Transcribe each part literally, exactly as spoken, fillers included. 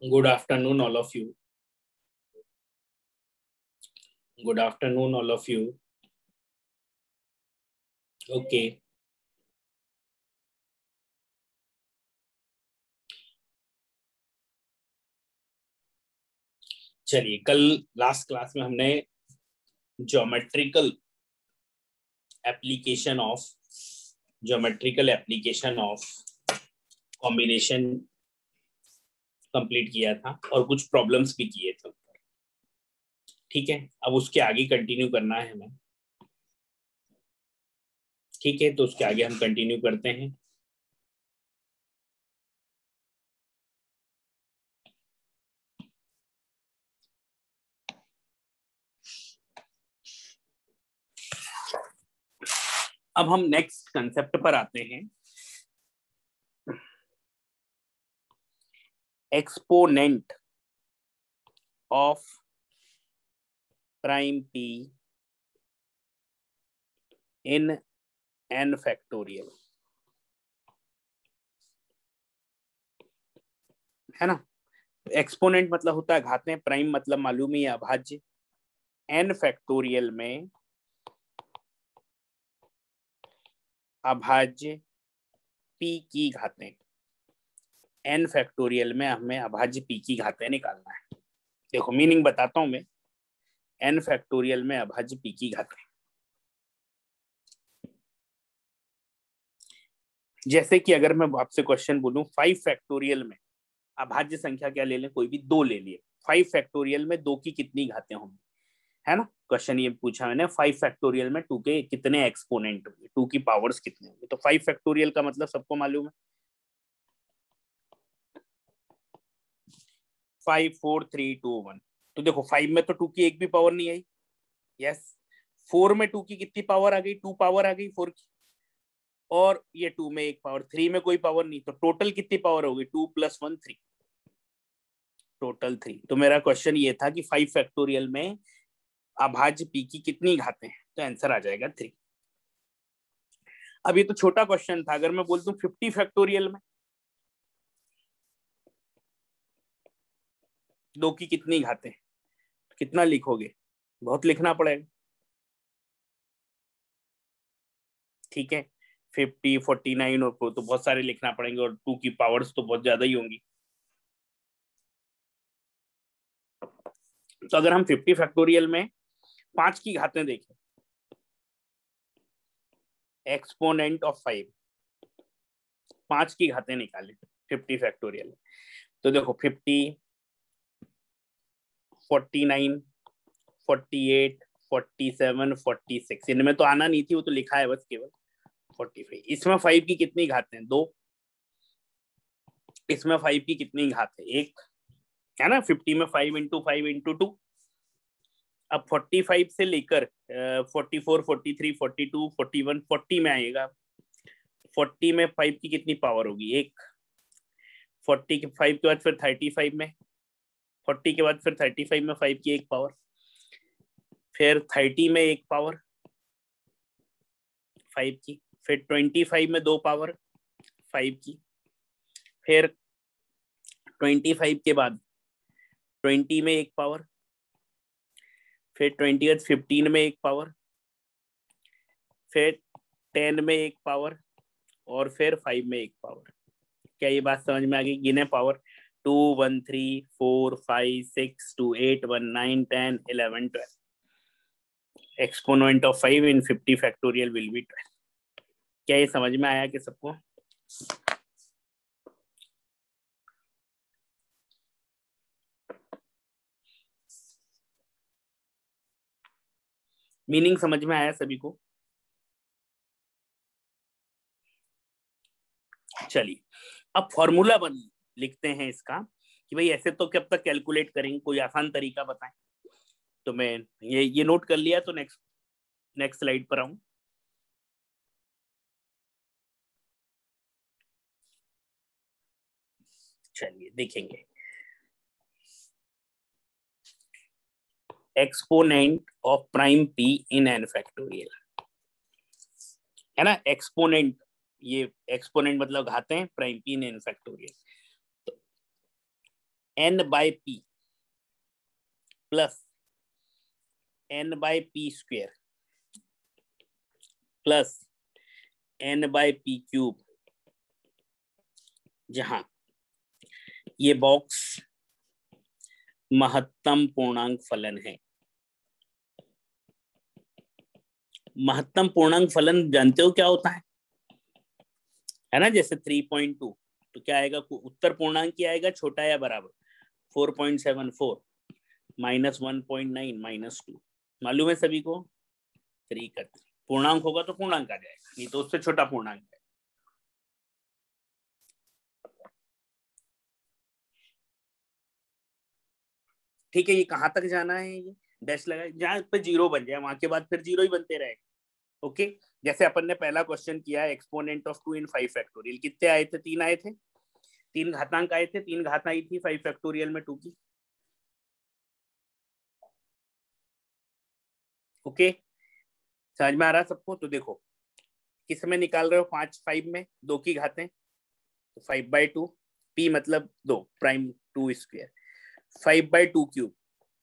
Good afternoon, all of you. Good afternoon, all of you. Okay. चलिए, कल last class में हमने geometrical application of geometrical application of combination complete किया था और कुछ प्रॉब्लम्स भी किए थे। ठीक है, अब उसके आगे कंटिन्यू करना है हमें। ठीक है, तो उसके आगे हम कंटिन्यू करते हैं। अब हम नेक्स्ट कंसेप्ट पर आते हैं, exponent of prime p in n factorial, है ना। एक्सपोनेंट मतलब होता है घातें, प्राइम मतलब मालूम ही है अभाज्य, n फैक्टोरियल में अभाज्य p की घातें, n फैक्टोरियल में हमें अभाज्य p की घातें निकालना है। देखो मीनिंग बताता हूं मैं, n फैक्टोरियल में अभाज्य p की घातें, जैसे कि अगर मैं आपसे क्वेश्चन बोलूं फाइव फैक्टोरियल में अभाज्य संख्या क्या ले लें, कोई भी दो ले लिए, फाइव फैक्टोरियल में दो की कितनी घातें होंगी, है ना। क्वेश्चन ये पूछा मैंने, फाइव फैक्टोरियल में टू के कितने एक्सपोनेंट होंगे, टू की पावर्स कितने होंगे। तो फाइव फैक्टोरियल का मतलब सबको मालूम है, five four three two one. तो देखो फाइव में तो टू की एक भी पावर नहीं आई, यस। फोर में टू की कितनी पावर आ गई, टू पावर आ गई फोर की, और ये टू में एक पावर, थ्री में कोई पावर नहीं, तो टोटल कितनी पावर होगी, two plus one three, total three. तो मेरा क्वेश्चन ये था कि फाइव फैक्टोरियल में अभाज्य p की कितनी घातें हैं, तो आंसर आ जाएगा थ्री। अब ये तो छोटा क्वेश्चन था, अगर मैं बोल दूं फिफ्टी फैक्टोरियल में दो की कितनी घातें, तो कितना लिखोगे, बहुत लिखना पड़ेगा। ठीक है, फिफ्टी फोर्टी नाइन और तो बहुत सारे लिखना पड़ेंगे, और टू की पावर्स तो बहुत ज्यादा ही होंगी। तो अगर हम फिफ्टी फैक्टोरियल में पांच की घातें देखें, एक्सपोनेंट ऑफ फाइव, पांच की घातें निकालें फिफ्टी फैक्टोरियल, तो देखो fifty, forty nine, forty eight, forty seven, forty six, इनमें तो आना नहीं थी, वो तो लिखा है बस केवल फोर्टी फाइव। इसमें फाइव की कितनी घातें हैं, दो। इसमें फाइव की कितनी घात है, एक, है ना। फिफ्टी में five into five into two. अब फोर्टी फाइव से लेकर forty four, forty three, forty two, forty one, forty में आएगा। फोर्टी में फाइव की कितनी पावर होगी, एक। फोर्टी के फाइव के बाद फिर थर्टी फाइव में, फोर्टी के बाद फिर थर्टी फाइव में फाइव की एक पावर, फिर थर्टी में एक पावर फाइव की, फिर ट्वेंटी फाइव में दो पावर फाइव की, फिर ट्वेंटी फाइव के बाद ट्वेंटी में एक पावर, फिर ट्वेंटी बाद फिफ्टीन में एक पावर, फिर टेन में एक पावर, और फिर फाइव में एक पावर। क्या ये बात समझ में आ गई, गिने power, two, one, three, four, five, six, two, eight, one, nine, ten, eleven, twelve. Exponent of five in fifty factorial will be twelve. क्या ये समझ में आया कि सबको? मीनिंग समझ में आया सभी को? चलिए, अब फॉर्मूला बन लिखते हैं इसका कि भाई ऐसे तो कब तक कैलकुलेट करेंगे, कोई आसान तरीका बताएं। तो मैं ये ये नोट कर लिया, तो नेक्स्ट नेक्स्ट स्लाइड पर आऊं। चलिए देखेंगे, exponent of prime p in n factorial, है ना। एक्सपोनेंट, ये एक्सपोनेंट मतलब घातें, prime p in n factorial. तो n by p plus n by p square plus n by p cube, जहां ये बॉक्स महत्तम पूर्णांक फलन है। महत्तम पूर्णांक फलन जानते हो क्या होता है, है ना? जैसे थ्री पॉइंट टू, तो क्या आएगा? उत्तर पूर्णांक क्या आएगा, छोटा या बराबर? Four point seven four minus one point nine minus two, मालूम है सभी को? थ्री का पूर्णांक होगा तो पूर्णांक आ जाएगा, नहीं तो उससे छोटा पूर्णांक है। ठीक है, ये कहां तक जाना है? ये डैश लगा जहां पे जीरो बन जाए, वहां के बाद फिर जीरो ही बनते रहेगा। ओके, जैसे अपन ने पहला क्वेश्चन किया है, exponent of two in five factorial, कितने आए थे? तीन आए थे, तीन घातांक आए थे, तीन घात आई थी फाइव फैक्टोरियल में टू की। ओके, समझ में आ रहा सबको? तो देखो किस में निकाल रहे हो? पांच फाइव में दो की घातें, तो फाइव बाई टू, पी मतलब दो, prime two square, five by two cube.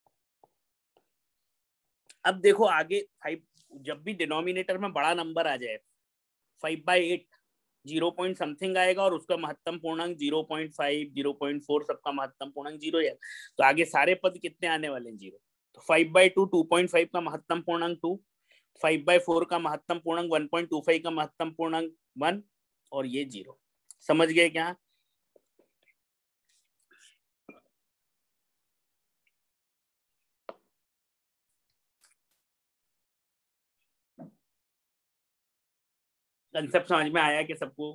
अब देखो आगे फाइव, जब भी डिनोमिनेटर में बड़ा नंबर आ जाए, five by eight zero point something आएगा और उसका महत्तम पूर्णांक zero point five, zero point four, सबका महत्तम पूर्णांक जीरो है। तो आगे सारे पद कितने आने वाले हैं? जीरो। तो five by two, two point five का महत्तम पूर्णांक टू, फाइव बाई फोर का महत्तम पूर्णांक वन पॉइंट टू फाइव का महत्तम पूर्णांक वन, और ये जीरो। समझ गए क्या? कंसेप्ट समझ में आया कि सबको?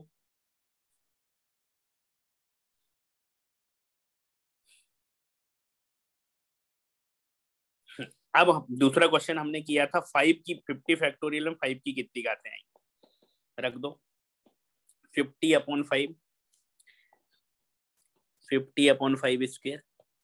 अब दूसरा क्वेश्चन हमने किया था, फाइव की फिफ्टी फैक्टोरियल में फाइव की कितनी घातें आई? रख दो fifty upon five, fifty upon five square,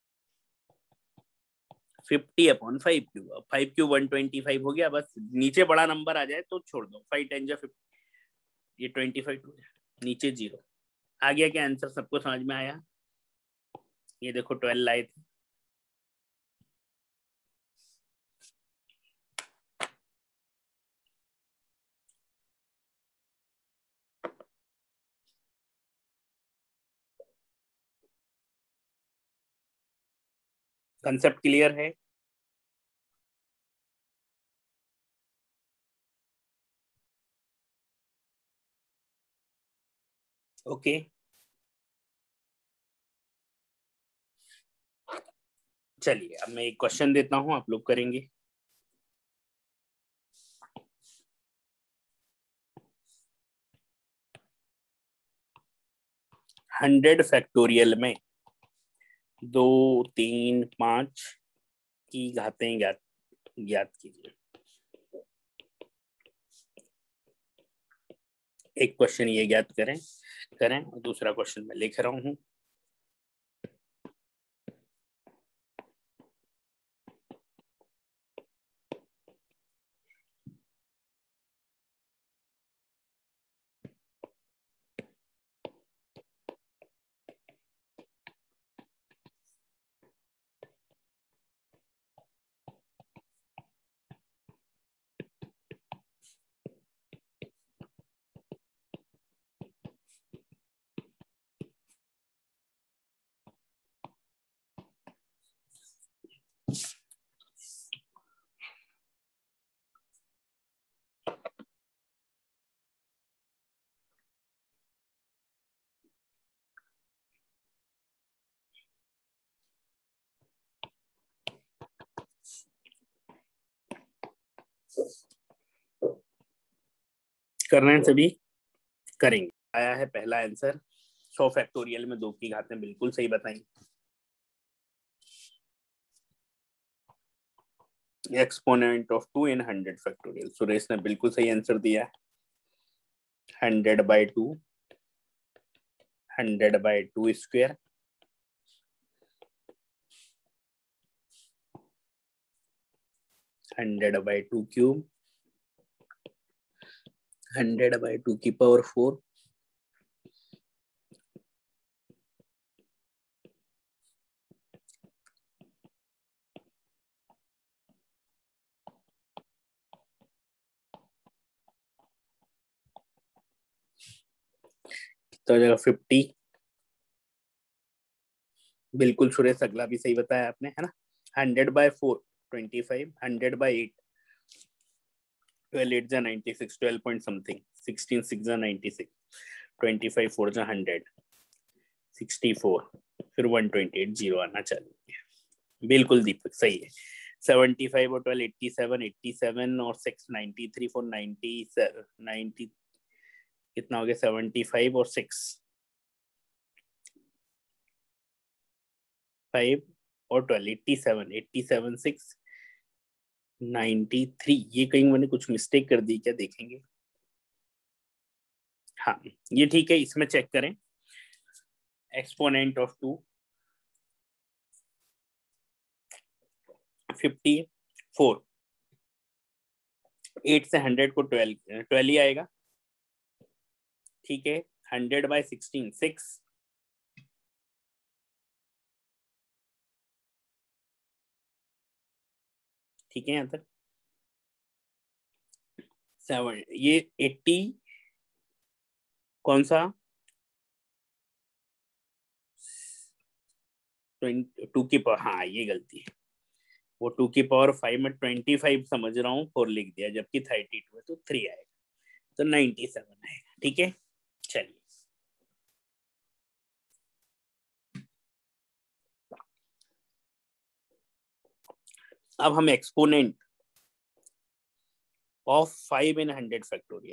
fifty upon five cube. Five cube one twenty five हो गया। बस नीचे बड़ा नंबर आ जाए तो छोड़ दो, फाइव टेन जा फिफ्टी, ये ट्वेंटी फाइव टू नीचे जीरो। आ गया क्या आंसर? सबको समझ में आया? ये देखो ट्वेल्व आए थे। कंसेप्ट क्लियर है? ओके, चलिए अब मैं एक क्वेश्चन देता हूं, आप लोग करेंगे। हंड्रेड फैक्टोरियल में दो, तीन, पांच की घातें ज्ञात ज्ञात कीजिए। एक क्वेश्चन ये ज्ञात करें करें और दूसरा क्वेश्चन मैं लिख रहा हूं। करना है सभी? करेंगे। आया है पहला आंसर, सौ फैक्टोरियल में दो की घातें, बिल्कुल सही बताई। Exponent of two in hundred factorial, Suresh ने बिल्कुल सही आंसर दिया। Hundred by two, hundred by two square, hundred by two cube, hundred by two की पावर फोर, तो हो जाएगा फिफ्टी। बिल्कुल सुरेश, अगला भी सही बताया आपने, है ना। Hundred by four twenty five, hundred by eight twelve, eight जा ninety six, twelve point something, sixteen six जा ninety six, twenty five four जा हंड्रेड, सिक्सटी फोर, फिर वन ट्वेंटी एट, जीरो आना चाहिए। बिल्कुल दीपक सही है। सेवेंटी फाइव और twelve eighty seven, eighty seven और six ninety three, four ninety, ninety कितना हो गया, सेवेंटी फाइव और सिक्स, फाइव और twelve, eighty seven, eighty seven, six, ninety three. ये कहीं मैंने कुछ मिस्टेक कर दी क्या, देखेंगे। हाँ ये ठीक है, इसमें चेक करें। Exponent of two fifty four, eight से हंड्रेड को ट्वेल्व, ट्वेल्व ही आएगा, ठीक है। हंड्रेड बाय सिक्सटीन, सिक्स, ठीक है। यहाँ तक सेवन, ये एट्टी कौन सा, टू की पावर, हाँ ये गलती है, वो टू की पावर फाइव में ट्वेंटी फाइव समझ रहा हूँ, फोर लिख दिया, जबकि थर्टी टू है तो थ्री आएगा, तो नाइन्टी सेवन आएगा, ठीक है। चलिए अब हम exponent of five in hundred factorial,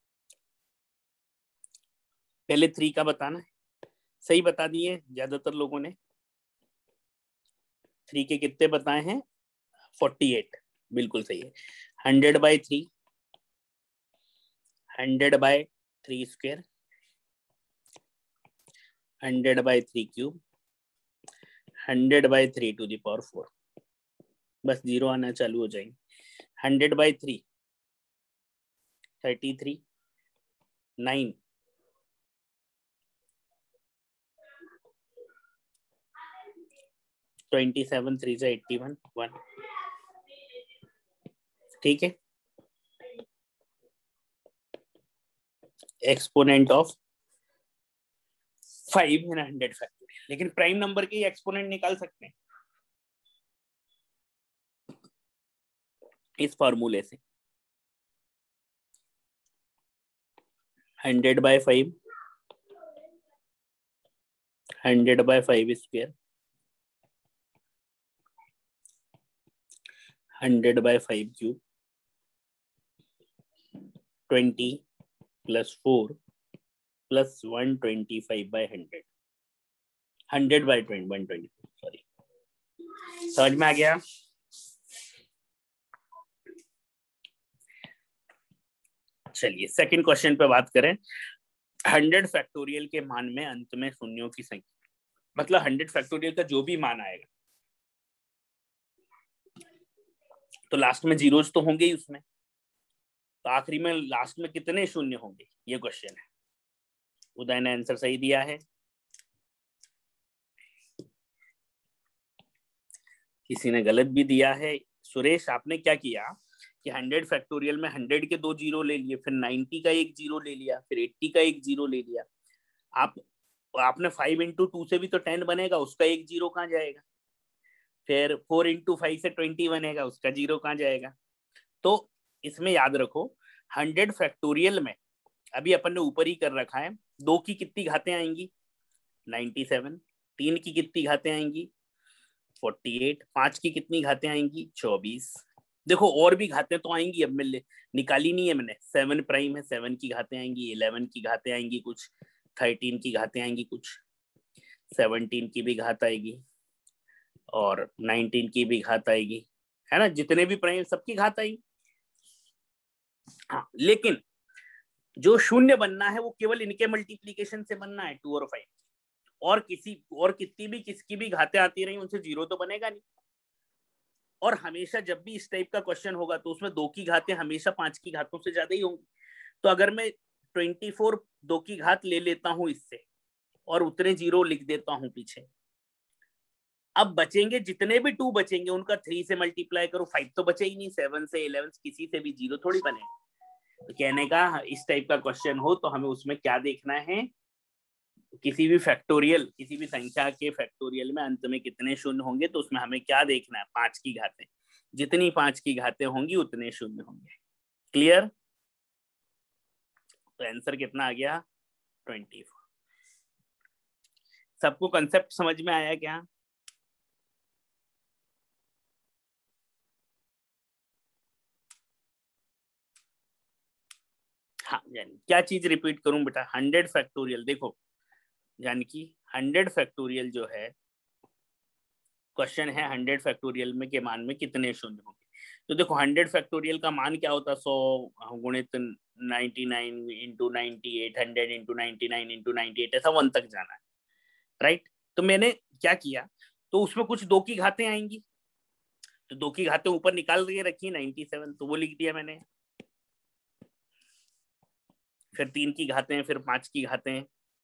पहले थ्री का बताना है। सही बता दिए ज्यादातर लोगों ने। थ्री के कितने बताए हैं, फोर्टी एट, बिल्कुल सही है। Hundred by three, hundred by three square, hundred by three cube, hundred by three to the power four, बस जीरो आना चालू हो जाएंगे। Hundred by three, thirty three, nine, twenty seven, three से एट्टी वन, वन, ठीक है। Exponent of five in hundred factorial, लेकिन prime number के एक्सपोनेंट निकाल सकते हैं इस फॉर्मूले से। Hundred by five, hundred by five square, hundred by five cube, twenty plus four plus one twenty five by hundred, hundred by twenty, one twenty, sorry, समझ में आ गया। चलिए सेकंड क्वेश्चन पे बात करें। हंड्रेड फैक्टोरियल के मान में अंत में शून्यों की संख्या, मतलब हंड्रेड फैक्टोरियल का जो भी मान आएगा तो लास्ट में जीरोज तो होंगे ही उसमें, तो आखिरी में लास्ट में कितने शून्य होंगे, ये क्वेश्चन है। उदय ने आंसर सही दिया है, किसी ने गलत भी दिया है। सुरेश आपने क्या किया कि हंड्रेड फैक्टोरियल में हंड्रेड के दो जीरो ले लिए, फिर नाइन्टी का एक जीरो ले लिया, फिर एट्टी का एक जीरो ले लिया। आप आपने फाइव इंटू टू से भी तो टेन बनेगा, उसका एक जीरो कहाँ जाएगा। फिर फोर इंटू फाइव से ट्वेंटी बनेगा, उसका जीरो कहाँ जाएगा। तो इसमें याद रखो हंड्रेड फैक्टोरियल में अभी अपन ने ऊपर ही कर रखा है, दो की कितनी घातें आएंगी, नाइन्टी सेवन, तीन की कितनी घातें आएंगी, फोर्टी एट, पांच की कितनी घातें आएंगी, चौबीस। देखो और भी घातें तो आएंगी, अब मैं निकाली नहीं है मैंने। सेवन प्राइम है, सेवन की घातें आएंगी, इलेवन की घातें आएंगी कुछ, थर्टीन की घातें आएंगी कुछ, सेवनटीन की भी घात आएगी और नाइनटीन की भी घात आएगी, है ना। जितने भी प्राइम सबकी घात आएगी। हाँ लेकिन जो शून्य बनना है वो केवल इनके मल्टीप्लीकेशन से बनना है, टू और फाइव, और किसी और कितनी भी किसकी भी घातें आती रही उनसे जीरो तो बनेगा नहीं। और हमेशा जब भी इस टाइप का क्वेश्चन होगा तो उसमें दो की घातें हमेशा पांच की घातों से ज्यादा ही होंगी। तो अगर मैं ट्वेंटी फोर दो की घात ले लेता हूं इससे और उतने जीरो लिख देता हूं पीछे, अब बचेंगे जितने भी टू बचेंगे उनका थ्री से मल्टीप्लाई करो, फाइव तो बचे ही नहीं, सेवन से इलेवन किसी से भी जीरो थोड़ी बने। तो कहने का इस टाइप का क्वेश्चन हो तो हमें उसमें क्या देखना है, किसी भी फैक्टोरियल किसी भी संख्या के फैक्टोरियल में अंत में कितने शून्य होंगे, तो उसमें हमें क्या देखना है, पांच की घातें। जितनी पांच की घातें होंगी उतने शून्य होंगे। क्लियर? तो आंसर कितना आ गया, ट्वेंटी फोर। सबको कंसेप्ट समझ में आया क्या? हाँ, यानी क्या चीज रिपीट करूं बेटा, हंड्रेड फैक्टोरियल। देखो यानी कि हंड्रेड फैक्टोरियल जो है, क्वेश्चन है हंड्रेड फैक्टोरियल में के मान में कितने शून्य होंगे। तो देखो हंड्रेड फैक्टोरियल का मान क्या होता है, सौ गुणित ninety nine into ninety eight, hundred into ninety nine into ninety eight, ऐसा वन तक जाना है, राइट। तो मैंने क्या किया, तो उसमें कुछ दो की घातें आएंगी, तो दो की घातें ऊपर निकाल के रखी नाइनटी सेवन, तो वो लिख दिया मैंने। फिर तीन की घातें, फिर पांच की घातें,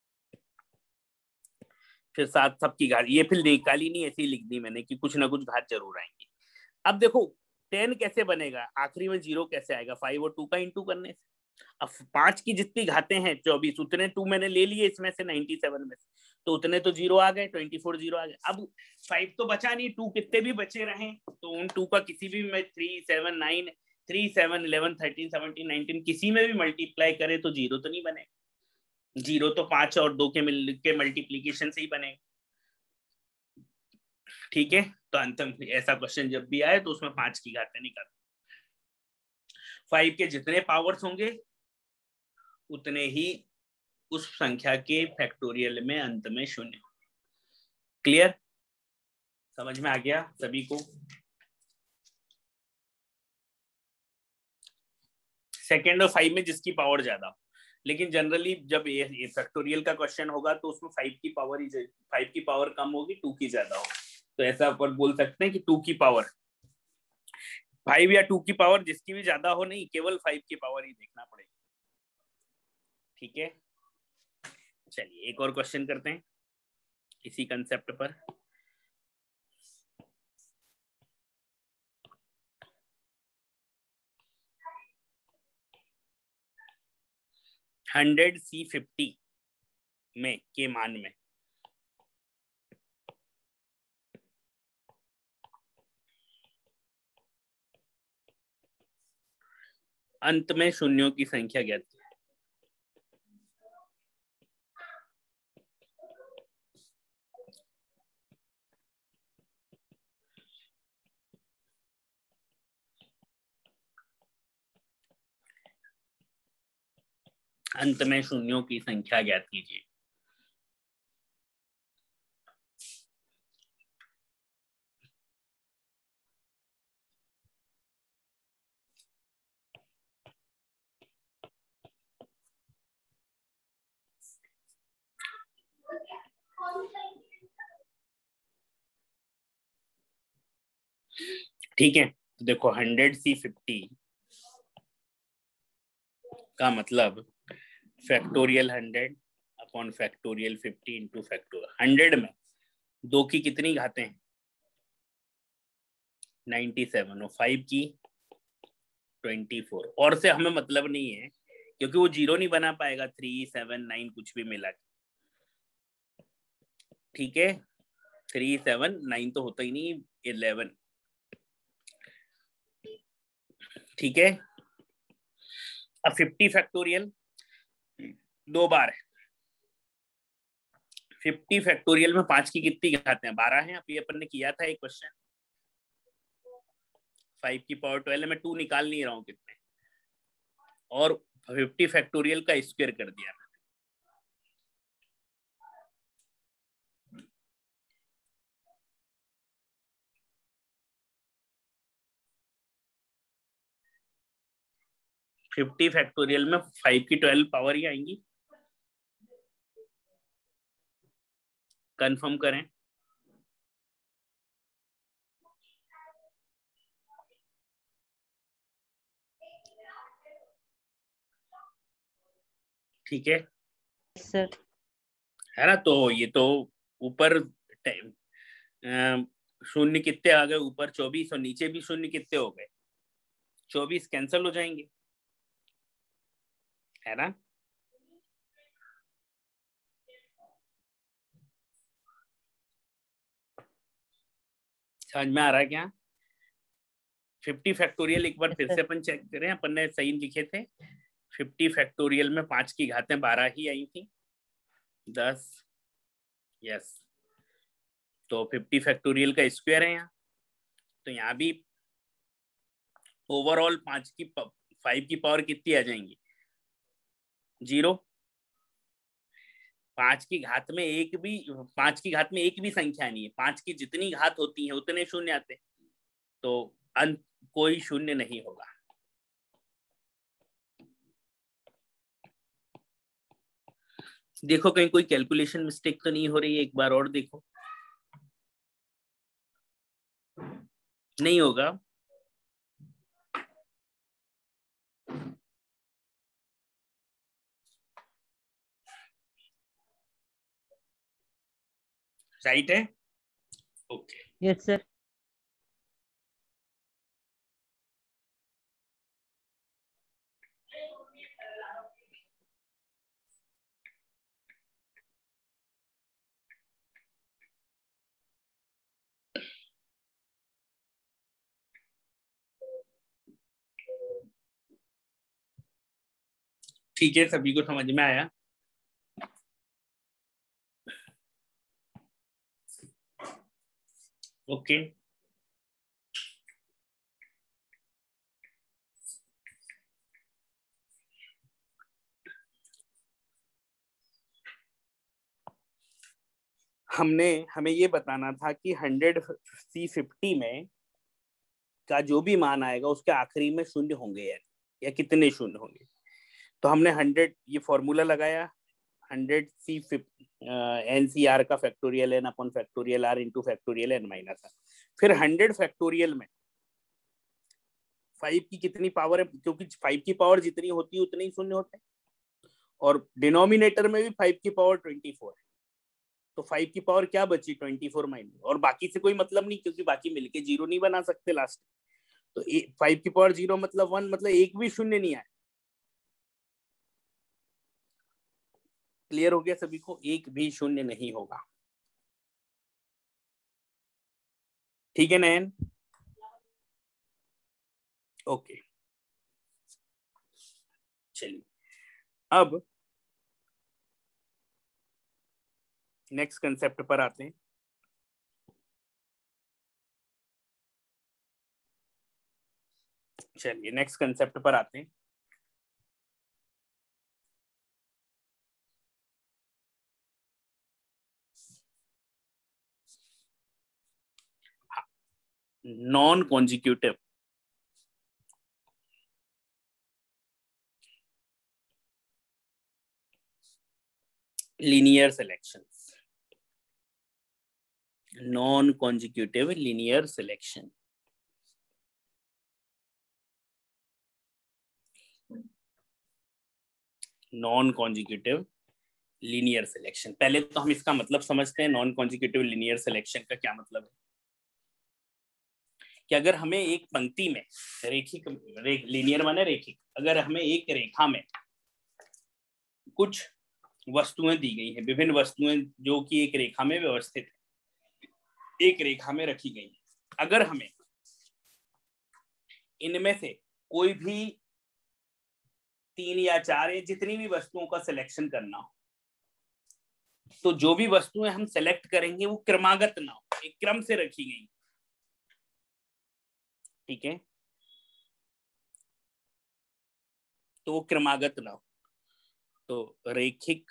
फिर सात सब की घात, ये फिर निकाली नहीं, ऐसे ही लिख दी मैंने कि कुछ ना कुछ घात जरूर आएंगी। अब देखो टेन कैसे बनेगा, आखिरी में जीरो कैसे आएगा, फाइव और टू का इंटू करने से। अब पांच की जितनी घातें हैं चौबीस, उतने टू मैंने ले लिए इसमें से नाइनटी सेवन में से, तो उतने तो जीरो आ गए, ट्वेंटी फोर जीरो आ गए। अब फाइव तो बचा नहीं, टू कितने भी बचे रहे तो उन टू का किसी भी में three seven nine three seven eleven thirteen seventeen nineteen किसी में भी मल्टीप्लाई करे तो जीरो तो नहीं बने। जीरो तो पांच और दो के मिल के मल्टीप्लीकेशन से ही बनेगा। ठीक है, तो अंत में ऐसा क्वेश्चन जब भी आए तो उसमें पांच की घातें निकाल। फाइव के जितने पावर्स होंगे उतने ही उस संख्या के फैक्टोरियल में अंत में शून्य। क्लियर? समझ में आ गया सभी को? सेकेंड और फाइव में जिसकी पावर ज्यादा हो, लेकिन जनरली जब ये फैक्टोरियल का क्वेश्चन होगा तो उसमें फाइव की पावर ही फाइव की पावर कम होगी, टू की ज्यादा होगी। तो ऐसा अपन बोल सकते हैं कि टू की पावर फाइव या टू की पावर जिसकी भी ज्यादा हो, नहीं केवल फाइव की पावर ही देखना पड़ेगा। ठीक है, चलिए एक और क्वेश्चन करते हैं इसी कंसेप्ट पर। हंड्रेड सी फिफ्टी में के मान में अंत में शून्यों की संख्या ज्ञात है। अंत में शून्यों की संख्या ज्ञात कीजिए। ठीक है, तो देखो हंड्रेड सी फिफ्टी का मतलब factorial hundred upon factorial fifty into factorial hundred में दो की कितनी घातें हैं, नाइनटी सेवन, और फाइव की ट्वेंटी फोर। और से हमें मतलब नहीं है क्योंकि वो जीरो नहीं बना पाएगा, थ्री सेवन नाइन कुछ भी मिला के। ठीक है, थ्री सेवन नाइन तो होता ही नहीं, इलेवन। ठीक है, अब फिफ्टी फैक्टोरियल दो बार है। फिफ्टी फैक्टोरियल में पांच की कितनी घातें हैं, बारह हैं। अभी अपन ने किया था एक क्वेश्चन, फाइव की पावर ट्वेल्व, मैं टू निकाल नहीं रहा हूं कितने, और फिफ्टी फैक्टोरियल का स्क्वायर कर दिया। फिफ्टी फैक्टोरियल में फाइव की ट्वेल्व पावर ही आएंगी, कंफर्म करें। ठीक है सर, है ना? तो ये तो ऊपर शून्य कितने आ गए, ऊपर चौबीस, और नीचे भी शून्य कितने हो गए, चौबीस कैंसिल हो जाएंगे, है ना? समझ में आ रहा है क्या? फिफ्टी फैक्टोरियल एक बार फिर से अपन चेक करें, अपन ने सही लिखे थे। फिफ्टी फैक्टोरियल में पांच की घातें बारह ही आई थी, दस, यस। तो फिफ्टी फैक्टोरियल का स्क्वायर है यहाँ, तो यहाँ भी ओवरऑल पांच की फाइव की पावर कितनी आ जाएंगी? जीरो। पांच की घात में एक भी पांच की घात में एक भी संख्या नहीं है, पांच की जितनी घात होती है उतने शून्य आते, तो अंत कोई शून्य नहीं होगा। देखो कहीं कोई कैलकुलेशन मिस्टेक तो नहीं हो रही है, एक बार और देखो। नहीं होगा। राइट है? ओके। Yes sir. ठीक है, सभी को समझ में आया? ओके। हमने हमें ये बताना था कि हंड्रेड सी फिफ्टी में का जो भी मान आएगा उसके आखिरी में शून्य होंगे या, या कितने शून्य होंगे। तो हमने हंड्रेड ये फॉर्मूला लगाया, hundred C N C R का factorial N upon factorial R into factorial N minus R. फिर हंड्रेड फैक्टोरियल में फाइव की कितनी पावर है, क्योंकि फाइव की पावर जितनी होती है उतने ही शून्य होते हैं, और डिनोमिनेटर में भी फाइव की पावर ट्वेंटी फोर है, तो फाइव की पावर क्या बची? ट्वेंटी फोर माइनस, और बाकी से कोई मतलब नहीं क्योंकि बाकी मिलके जीरो नहीं बना सकते लास्ट। तो फाइव की पावर जीरो मतलब वन, मतलब एक भी शून्य नहीं आया। क्लियर हो गया सभी को? एक भी शून्य नहीं होगा। ठीक है नयन? ओके, चलिए अब नेक्स्ट कंसेप्ट पर आते हैं। चलिए नेक्स्ट कंसेप्ट पर आते हैं। Non consecutive linear selections, non consecutive linear selection। Non consecutive linear selection, पहले तो हम इसका मतलब समझते हैं। नॉन कॉन्जिक्यूटिव लीनियर सिलेक्शन का क्या मतलब है कि अगर हमें एक पंक्ति में रेखिक रे, लीनियर माने रेखिक, अगर हमें एक रेखा में कुछ वस्तुएं दी गई हैं, विभिन्न वस्तुएं जो कि एक रेखा में व्यवस्थित है, एक रेखा में रखी गई है, अगर हमें इनमें से कोई भी तीन या चार या जितनी भी वस्तुओं का सिलेक्शन करना हो, तो जो भी वस्तुएं हम सेलेक्ट करेंगे वो क्रमागत ना हो, एक क्रम से रखी गई। ठीक है, तो वो क्रमागत ना हो, तो रेखिक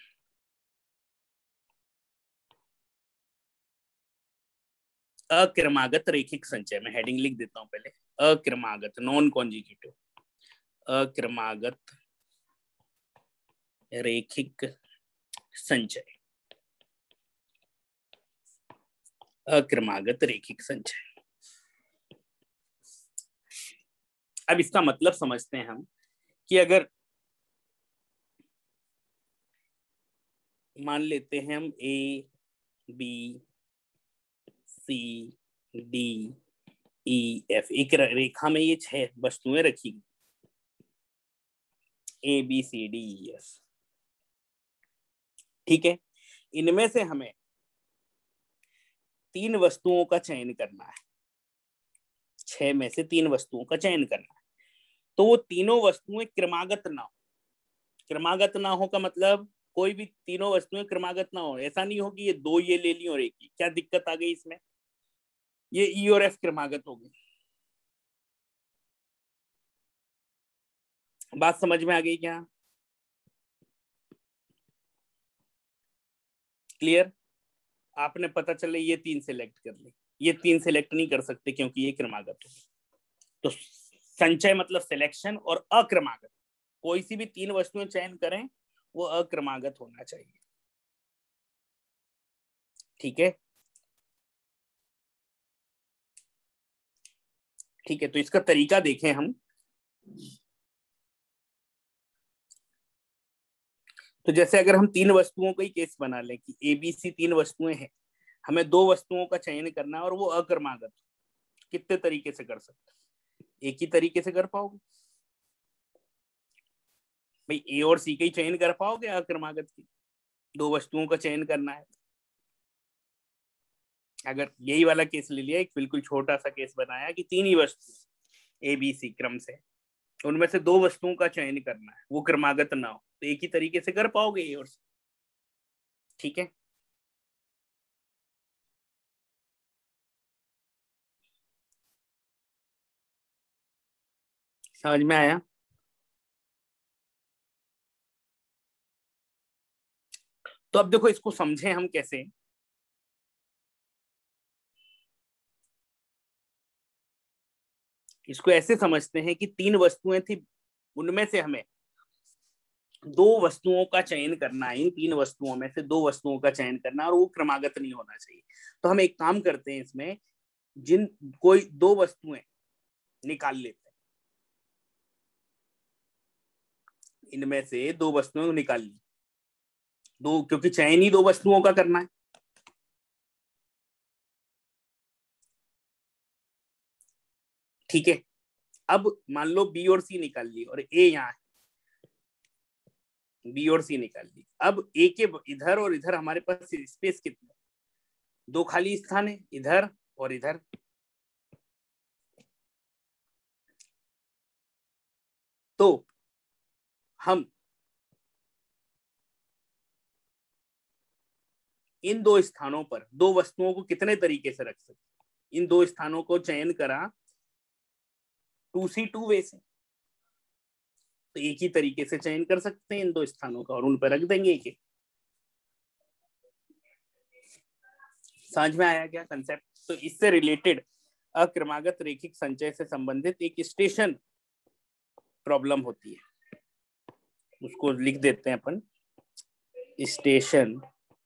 अक्रमागत रेखिक संचय, मैं हेडिंग लिख देता हूं पहले, अक्रमागत नॉन कॉन्जिक्यूटिव, अक्रमागत रेखिक संचय, अक्रमागत रेखिक संचय। अब इसका मतलब समझते हैं हम कि अगर मान लेते हैं हम A B C D E F, एक रेखा में ये छह वस्तुएं रखी गई, A B C D E F. ठीक है, इनमें से हमें तीन वस्तुओं का चयन करना है, छह में से तीन वस्तुओं का चयन करना है, तो वो तीनों वस्तुएं क्रमागत ना हो। क्रमागत ना हो का मतलब कोई भी तीनों वस्तुएं क्रमागत ना हो। ऐसा नहीं हो कि ये दो ये ले ली और एक ही। क्या दिक्कत आ गई इसमें? ये ई और एफ क्रमागत हो गई। बात समझ में आ गई क्या? क्लियर? आपने पता चले ये तीन सिलेक्ट कर ली, ये तीन सिलेक्ट नहीं कर सकते क्योंकि ये क्रमागत हो। तो संचय मतलब सिलेक्शन, और अक्रमागत, कोई सी भी तीन वस्तुएं चयन करें वो अक्रमागत होना चाहिए। ठीक है, ठीक है। तो इसका तरीका देखें हम। तो जैसे अगर हम तीन वस्तुओं का ही केस बना लें कि ए बी सी तीन वस्तुएं हैं, हमें दो वस्तुओं का चयन करना है और वो अक्रमागत, कितने तरीके से कर सकते हैं? एक ही तरीके से कर पाओगे भाई, ए और सी का ही चयन कर पाओगे अक्रमागत की? दो वस्तुओं का चयन करना है। अगर यही वाला केस ले लिया, एक बिल्कुल छोटा सा केस बनाया कि तीन ही वस्तु ए बी सी क्रम से, उनमें से दो वस्तुओं का चयन करना है, वो क्रमागत ना हो, तो एक ही तरीके से कर पाओगे ए और सी। ठीक है, समझ में आया? तो अब देखो इसको समझें हम कैसे। इसको ऐसे समझते हैं कि तीन वस्तुएं थी, उनमें से हमें दो वस्तुओं का चयन करना है। इन तीन वस्तुओं में से दो वस्तुओं का चयन करना है और वो क्रमागत नहीं होना चाहिए। तो हम एक काम करते हैं, इसमें जिन कोई दो वस्तुएं निकाल लेते हैं, इनमें से दो वस्तुएं निकाल ली, दो, क्योंकि चयन ही दो वस्तुओं का करना है। ठीक है, अब मान लो बी और सी निकाल ली और ए यहाँ है, बी और सी निकाल ली। अब ए के इधर और इधर हमारे पास स्पेस कितने? दो खाली स्थान है, इधर और इधर। तो हम इन दो स्थानों पर दो वस्तुओं को कितने तरीके से रख सकते? इन दो स्थानों को चयन करा टू सी टू वे से, तो एक ही तरीके से चयन कर सकते हैं इन दो स्थानों का और उन पर रख देंगे एक एक। समझ में आया क्या कंसेप्ट? तो इससे रिलेटेड अक्रमागत रेखिक संचय से संबंधित एक स्टेशन प्रॉब्लम होती है, उसको लिख देते हैं अपन स्टेशन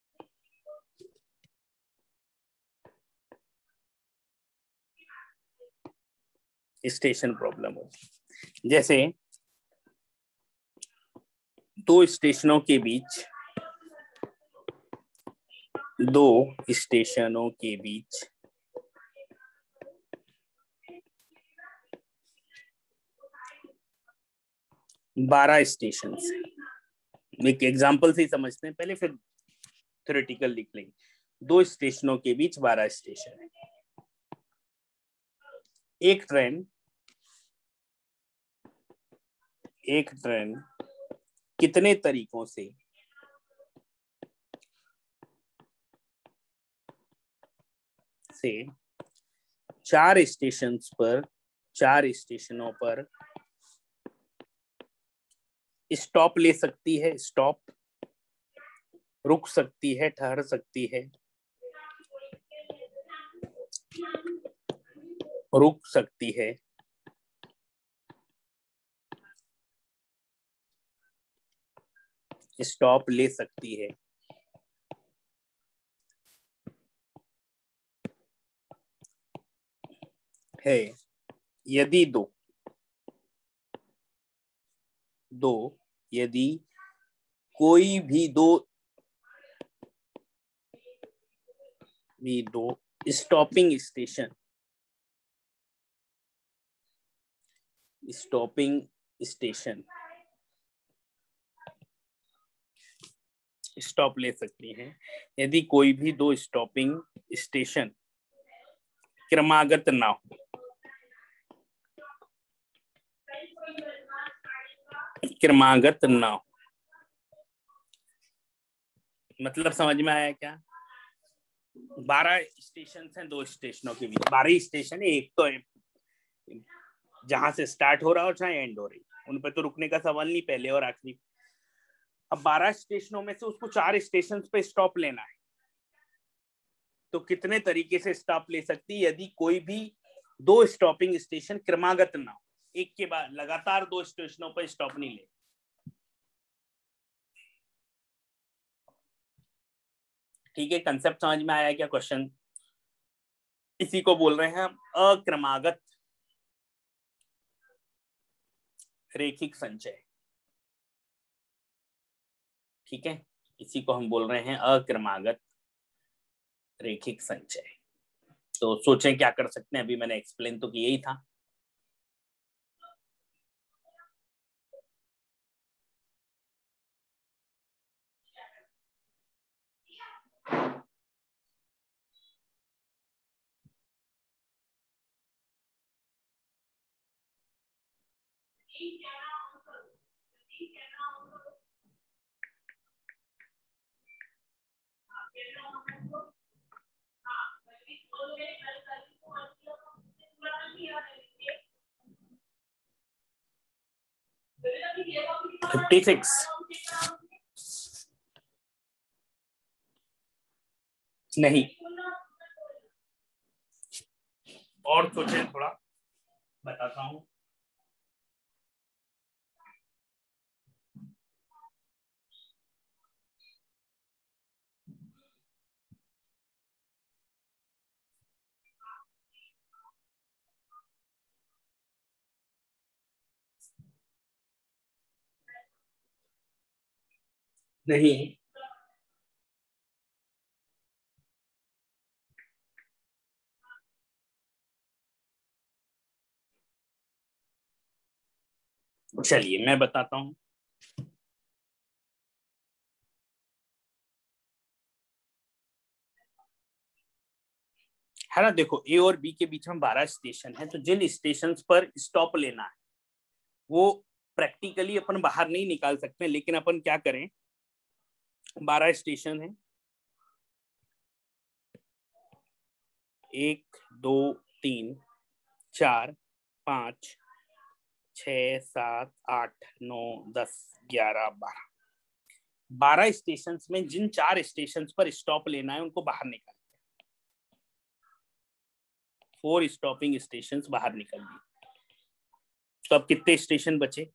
स्टेशन प्रॉब्लम होती है। जैसे दो स्टेशनों के बीच दो स्टेशनों के बीच बारह स्टेशन है। एक एग्जांपल से ही समझते हैं पहले, फिर थ्योरेटिकल लिख लेंगे। दो स्टेशनों के बीच बारह स्टेशन है। एक ट्रेन एक ट्रेन कितने तरीकों से से चार स्टेशन पर चार स्टेशनों पर स्टॉप ले सकती है? स्टॉप, रुक सकती है, ठहर सकती है, रुक सकती है, स्टॉप ले सकती है। है यदि दो दो यदि कोई भी दो भी दो stopping station stopping station stop ले सकती हैं यदि कोई भी दो स्टॉपिंग स्टेशन क्रमागत ना हो। क्रमागत ना हो मतलब समझ में आया क्या? बारह स्टेशन हैं दो स्टेशनों के बीच, बारह स्टेशन है, एक तो है जहां से स्टार्ट हो रहा है और जहां एंड हो रही है, उन पे तो रुकने का सवाल नहीं, पहले और आखिरी। अब बारह स्टेशनों में से उसको चार स्टेशन पे स्टॉप लेना है, तो कितने तरीके से स्टॉप ले सकती है यदि कोई भी दो स्टॉपिंग स्टेशन क्रमागत ना हो, एक के बाद लगातार दो स्टेशनों पर स्टॉप नहीं ले। ठीक है, कंसेप्ट समझ में आया क्या? क्वेश्चन इसी को बोल रहे हैं हम अक्रमागत रेखिक संचय। ठीक है, इसी को हम बोल रहे हैं अक्रमागत रेखिक संचय। तो सोचें क्या कर सकते हैं, अभी मैंने एक्सप्लेन तो किया ही था। फिफ्टी सिक्स नहीं, और सोचे थोड़ा, बताता हूं। नहीं, चलिए मैं बताता हूं। है ना, देखो ए और बी के बीच में बारह स्टेशन है, तो जिन स्टेशन पर स्टॉप लेना है वो प्रैक्टिकली अपन बाहर नहीं निकाल सकते, लेकिन अपन क्या करें, बारह स्टेशन है, एक दो तीन चार पाँच छ सात आठ नौ दस ग्यारह बारह, बारह स्टेशन में जिन चार स्टेशन पर स्टॉप लेना है उनको बाहर निकाल, फोर स्टॉपिंग स्टेशन बाहर निकल दिए। तो अब कितने स्टेशन बचे?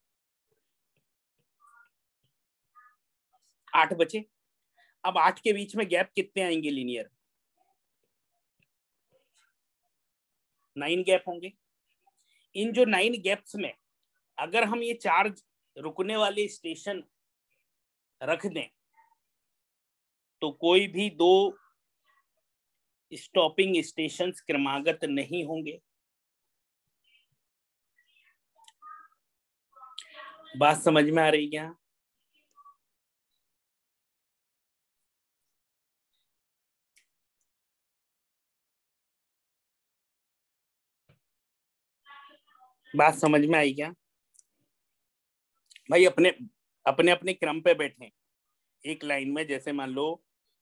आठ बचे। अब आठ के बीच में गैप कितने आएंगे लीनियर? नाइन गैप होंगे। इन जो नाइन गैप्स में अगर हम ये चार रुकने वाले स्टेशन रख दें तो कोई भी दो स्टॉपिंग स्टेशन क्रमागत नहीं होंगे। बात समझ में आ रही क्या? बात समझ में आई क्या भाई? अपने अपने अपने क्रम पे बैठे एक लाइन में, जैसे मान लो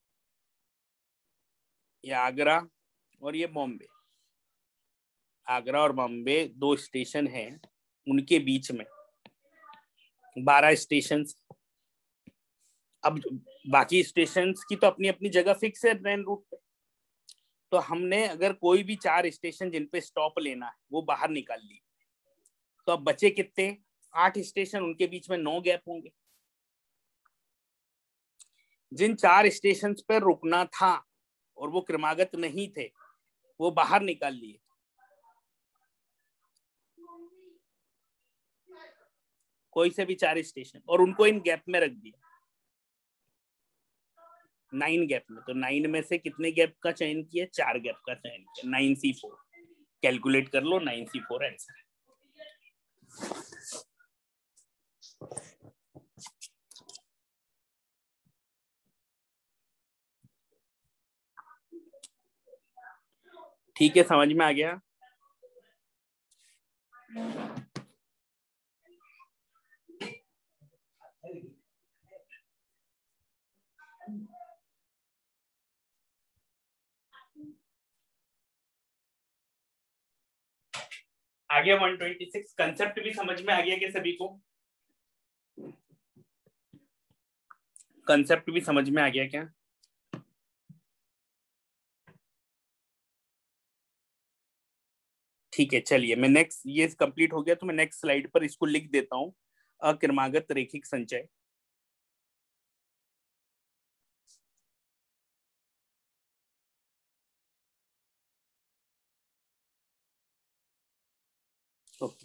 ये आगरा और ये बॉम्बे, आगरा और बॉम्बे दो स्टेशन हैं, उनके बीच में बारह स्टेशन। अब बाकी स्टेशन की तो अपनी अपनी जगह फिक्स है ट्रेन रूट पे, तो हमने अगर कोई भी चार स्टेशन जिन पे स्टॉप लेना है वो बाहर निकाल ली, तो अब बचे कितने? आठ स्टेशन, उनके बीच में नौ गैप होंगे। जिन चार स्टेशन पर रुकना था और वो क्रमागत नहीं थे वो बाहर निकाल लिए, कोई से भी चार स्टेशन, और उनको इन गैप में रख दिया, नाइन गैप में। तो नाइन में से कितने गैप का चयन किया? चार गैप का चयन किया। नाइन सी फोर कैलकुलेट कर लो, नाइन सी फोर आंसर है। ठीक है, समझ में आ गया। आ गया वन ट्वेंटी सिक्स। कंसेप्ट भी समझ में आ गया क्या सभी को? कंसेप्ट भी समझ में आ गया क्या? ठीक है, चलिए मैं नेक्स्ट, ये कंप्लीट हो गया तो मैं नेक्स्ट स्लाइड पर इसको लिख देता हूं, अक्रमागत रैखिक संचय। ओके,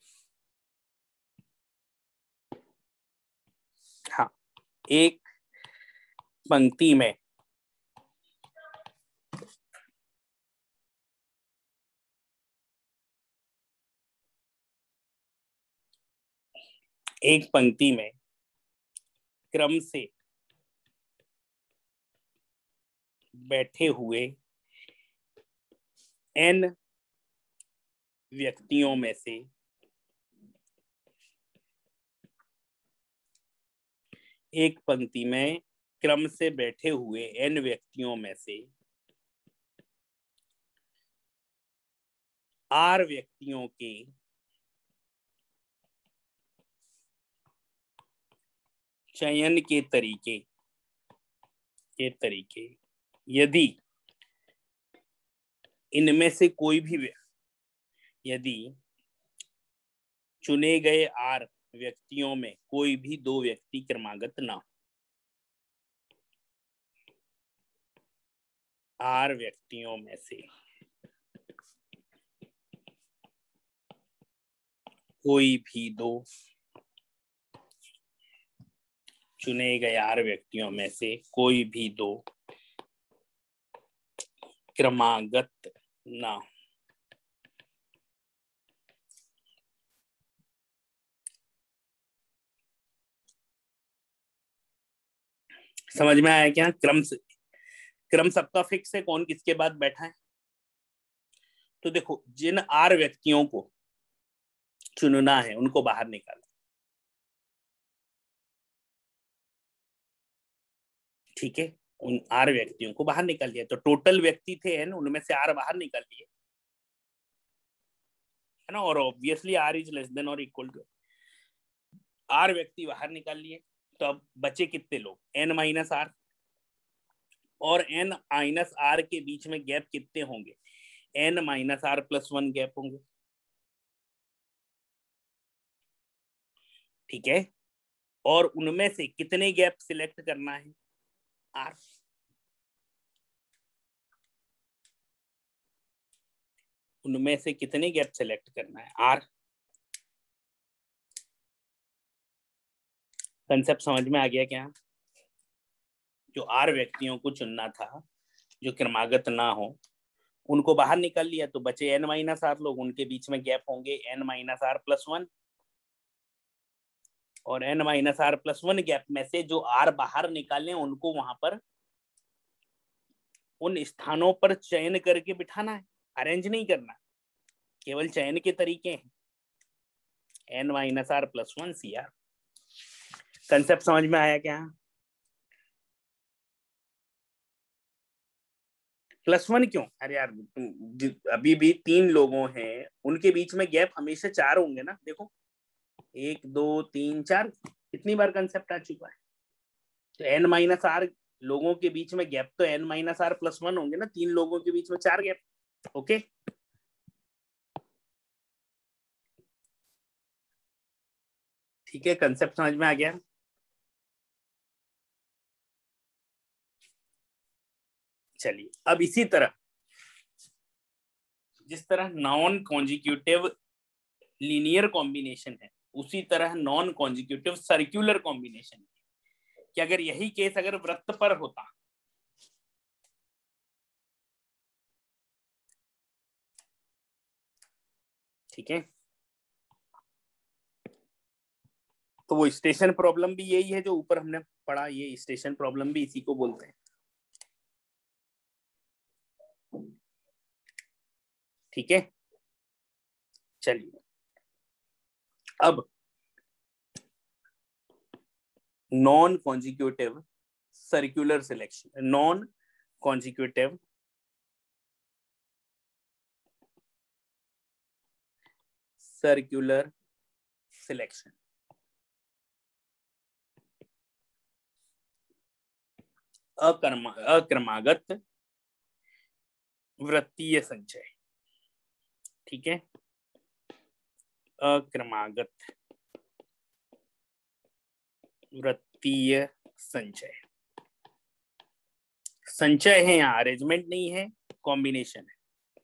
हाँ, एक पंक्ति में एक पंक्ति में क्रम से बैठे हुए एन व्यक्तियों में से एक पंक्ति में क्रम से बैठे हुए एन व्यक्तियों में से आर व्यक्तियों के चयन के तरीके के तरीके यदि इनमें से कोई भी यदि चुने गए आर व्यक्तियों में कोई भी दो व्यक्ति क्रमागत ना, आर व्यक्तियों में से कोई भी दो चुने गए आर व्यक्तियों में से कोई भी दो क्रमागत ना, समझ में आया क्या? क्रम से क्रम सबका फिक्स है, कौन किसके बाद बैठा है। तो देखो, जिन आर व्यक्तियों को चुनना है उनको बाहर निकालो, ठीक है, उन आर व्यक्तियों को बाहर निकाल दिया। तो टोटल व्यक्ति थे एन, उनमें से आर बाहर निकाल दिए, है ना। और obviously R is less than और इक्वल टू, आर व्यक्ति बाहर निकाल लिए। तो अब बचे कितने लोग? एन माइनस आर, और एन माइनस आर के बीच में गैप कितने होंगे? N minus R plus one gap होंगे, ठीक है। और उनमें से कितने गैप सिलेक्ट करना है? आर। उनमें से कितने गैप सिलेक्ट करना है? आर। कंसेप्ट समझ में आ गया क्या? जो आर व्यक्तियों को चुनना था जो क्रमागत ना हो, उनको बाहर निकाल लिया, तो बचे एन माइनस आर लोग, उनके बीच में गैप होंगे N minus R plus one. और N minus R plus one gap में से जो आर बाहर निकाले उनको वहां पर उन स्थानों पर चयन करके बिठाना है, अरेंज नहीं करना, केवल चयन के तरीके हैं। N minus R plus one C R. Concept समझ में आया क्या? प्लस वन क्यों? अरे यार, अभी भी तीन लोगों हैं, उनके बीच में गैप हमेशा चार होंगे ना। देखो, एक दो तीन चार, कितनी बार कंसेप्ट आ चुका है। तो एन माइनस आर लोगों के बीच में गैप तो N minus R plus one होंगे ना, तीन लोगों के बीच में चार गैप। ओके, ठीक है, कंसेप्ट समझ में आ गया। चलिए, अब इसी तरह जिस तरह नॉन कॉन्जिक्यूटिव लीनियर कॉम्बिनेशन है, उसी तरह नॉन कॉन्जिक्यूटिव सर्कुलर कॉम्बिनेशन है कि अगर यही केस अगर वृत्त पर होता, ठीक है, तो वो स्टेशन प्रॉब्लम भी यही है जो ऊपर हमने पढ़ा, ये स्टेशन प्रॉब्लम भी इसी को बोलते हैं। ठीक है, चलिए अब non consecutive circular selection, non consecutive circular selection. अक्रमा अक्रमागत वृत्तीय संचय, ठीक है, अक्रमागत वृत्तीय संचय। संचय है यहाँ, अरेंजमेंट नहीं है, कॉम्बिनेशन है।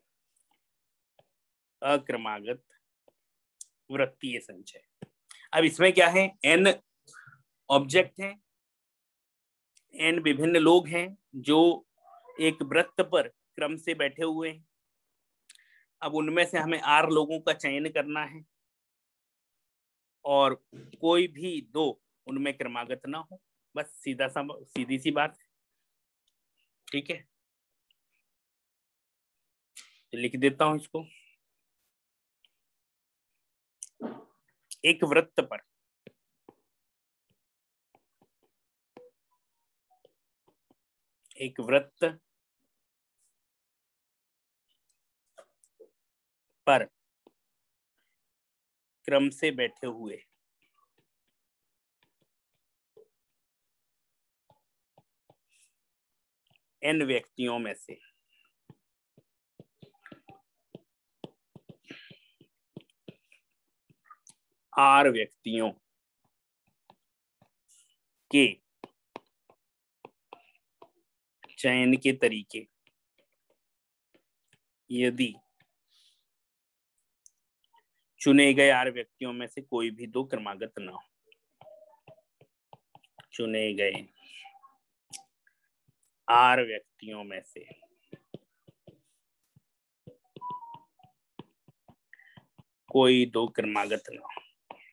अक्रमागत वृत्तीय संचय। अब इसमें क्या है, एन ऑब्जेक्ट है, एन विभिन्न लोग हैं जो एक वृत्त पर क्रम से बैठे हुए हैं। अब उनमें से हमें आर लोगों का चयन करना है और कोई भी दो उनमें क्रमागत ना हो, बस सीधा सा सीधी सी बात है, ठीक है। तो लिख देता हूं इसको। एक वृत्त पर एक वृत्त पर क्रम से बैठे हुए एन व्यक्तियों में से आर व्यक्तियों के चयन के तरीके यदि चुने गए आर व्यक्तियों में से कोई भी दो क्रमागत ना हो, चुने गए आर व्यक्तियों में से कोई दो क्रमागत ना हो,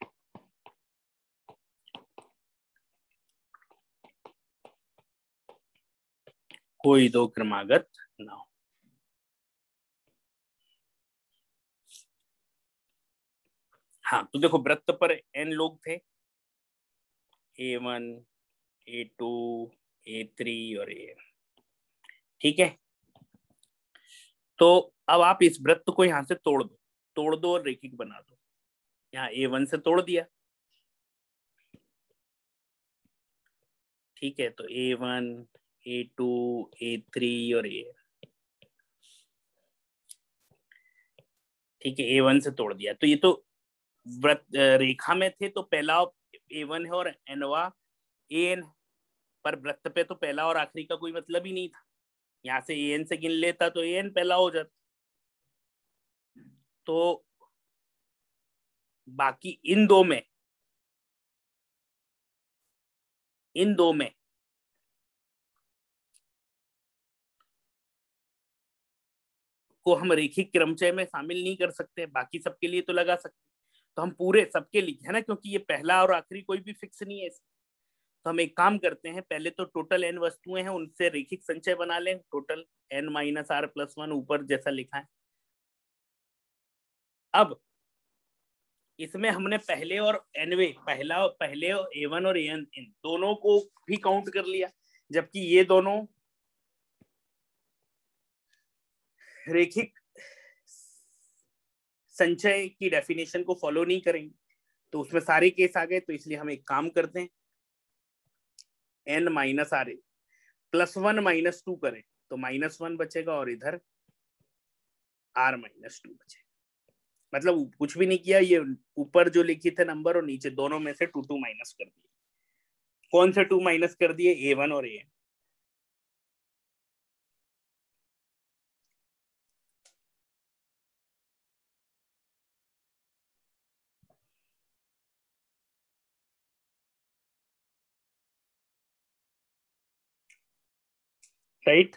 कोई दो क्रमागत ना हो। हाँ, तो देखो वृत्त पर एन लोग थे, A one, A two, A three और ए, ठीक है। तो अब आप इस वृत्त को यहां से तोड़ दो, तोड़ दो और रेखिक बना दो। यहाँ ए वन से तोड़ दिया, ठीक है, तो A one, A two, A three और ए, ठीक है, ए वन से तोड़ दिया। तो ये तो वृत्त रेखा में थे, तो पहला ए वन है और एनवा ए एन, पर वृत्त पे तो पहला और आखिरी का कोई मतलब ही नहीं था। यहाँ से ए एन से गिन लेता तो ए एन पहला हो जाता। तो बाकी इन दो में इन दो में को हम रेखिक क्रमचय में शामिल नहीं कर सकते, बाकी सबके लिए तो लगा सकते। तो हम पूरे सबके लिए है ना, क्योंकि ये पहला और आखिरी कोई भी फिक्स नहीं है। तो हम एक काम करते हैं, पहले तो टोटल एन वस्तुएं हैं उनसे रेखिक संचय बना लें, total N minus R plus one ऊपर जैसा लिखा है। अब इसमें हमने पहले और एनवे, पहला पहले ए वन और ए एन, इन दोनों को भी काउंट कर लिया, जबकि ये दोनों रेखिक संचय की डेफिनेशन को फॉलो नहीं करेंगे, तो उसमें सारे केस आ गए। तो इसलिए हम एक काम करते हैं, N minus R plus one minus two करें तो माइनस वन बचेगा और इधर आर माइनस टू बचेगा। मतलब कुछ भी नहीं किया, ये ऊपर जो लिखी थे नंबर और नीचे दोनों में से टू टू माइनस कर दिए। कौन से टू माइनस कर दिए, ए वन और ए एन। राइट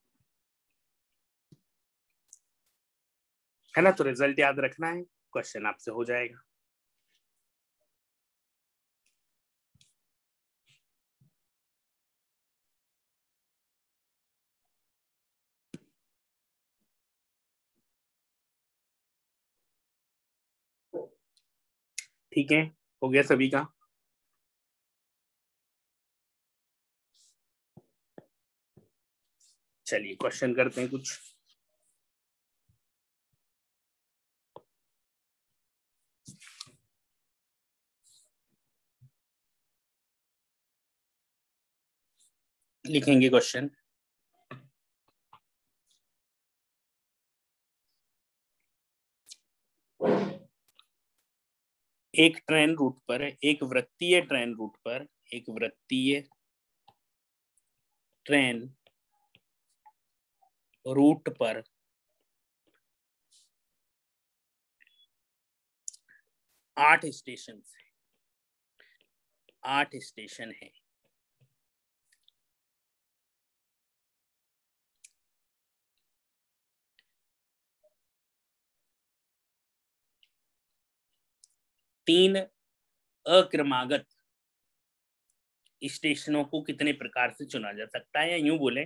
है ना। तो रिजल्ट याद रखना है, क्वेश्चन आपसे हो जाएगा। ठीक है, हो गया सभी का। चलिए क्वेश्चन करते हैं कुछ। लिखेंगे क्वेश्चन। एक ट्रेन रूट पर, एक वृत्तीय ट्रेन रूट पर, एक वृत्तीय ट्रेन रूट पर आठ स्टेशन है, आठ स्टेशन है। तीन अक्रमागत स्टेशनों को कितने प्रकार से चुना जा सकता है, या यूं बोले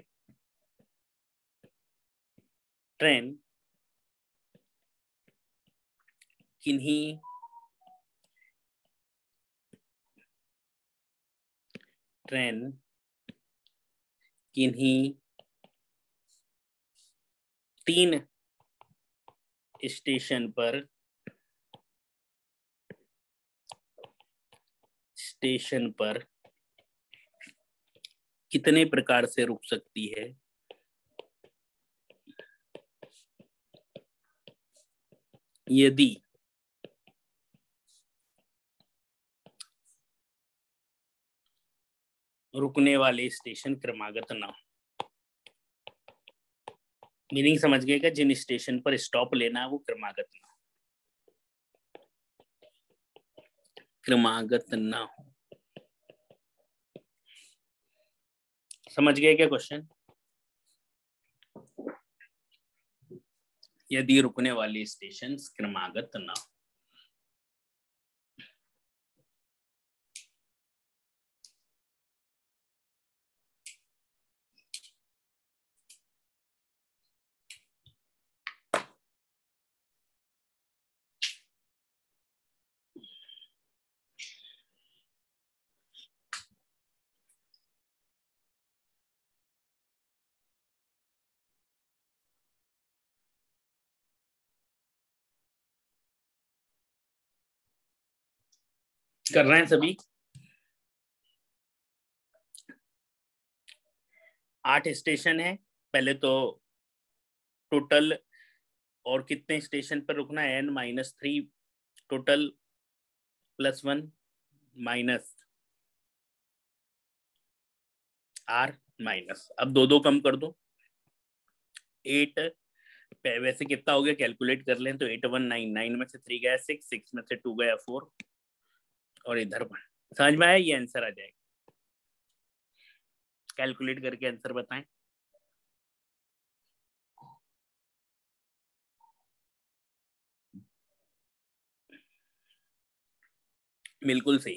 ट्रेन किन्हीं ट्रेन किन्हीं तीन स्टेशन पर स्टेशन पर कितने प्रकार से रुक सकती है, यदि रुकने वाले स्टेशन क्रमागत ना हो। मीनिंग समझ गए क्या? जिन स्टेशन पर स्टॉप लेना है वो क्रमागत ना हो, क्रमागत ना हो। समझ गए क्या क्वेश्चन? यदि रुकने वाले स्टेशन क्रमागत ना हो। कर रहे हैं सभी? आठ स्टेशन है। पहले तो टोटल और कितने स्टेशन पर रुकना है, N minus three total plus one minus R minus, अब दो दो कम कर दो, एट। वैसे कितना हो गया कैलकुलेट कर लें तो एट वन नाइन, नाइन में से थ्री गया सिक्स, सिक्स में से टू गया फोर, और इधर वन। समझ में आया? ये आंसर आ जाएगा। कैलकुलेट करके आंसर बताएं। बिल्कुल सही।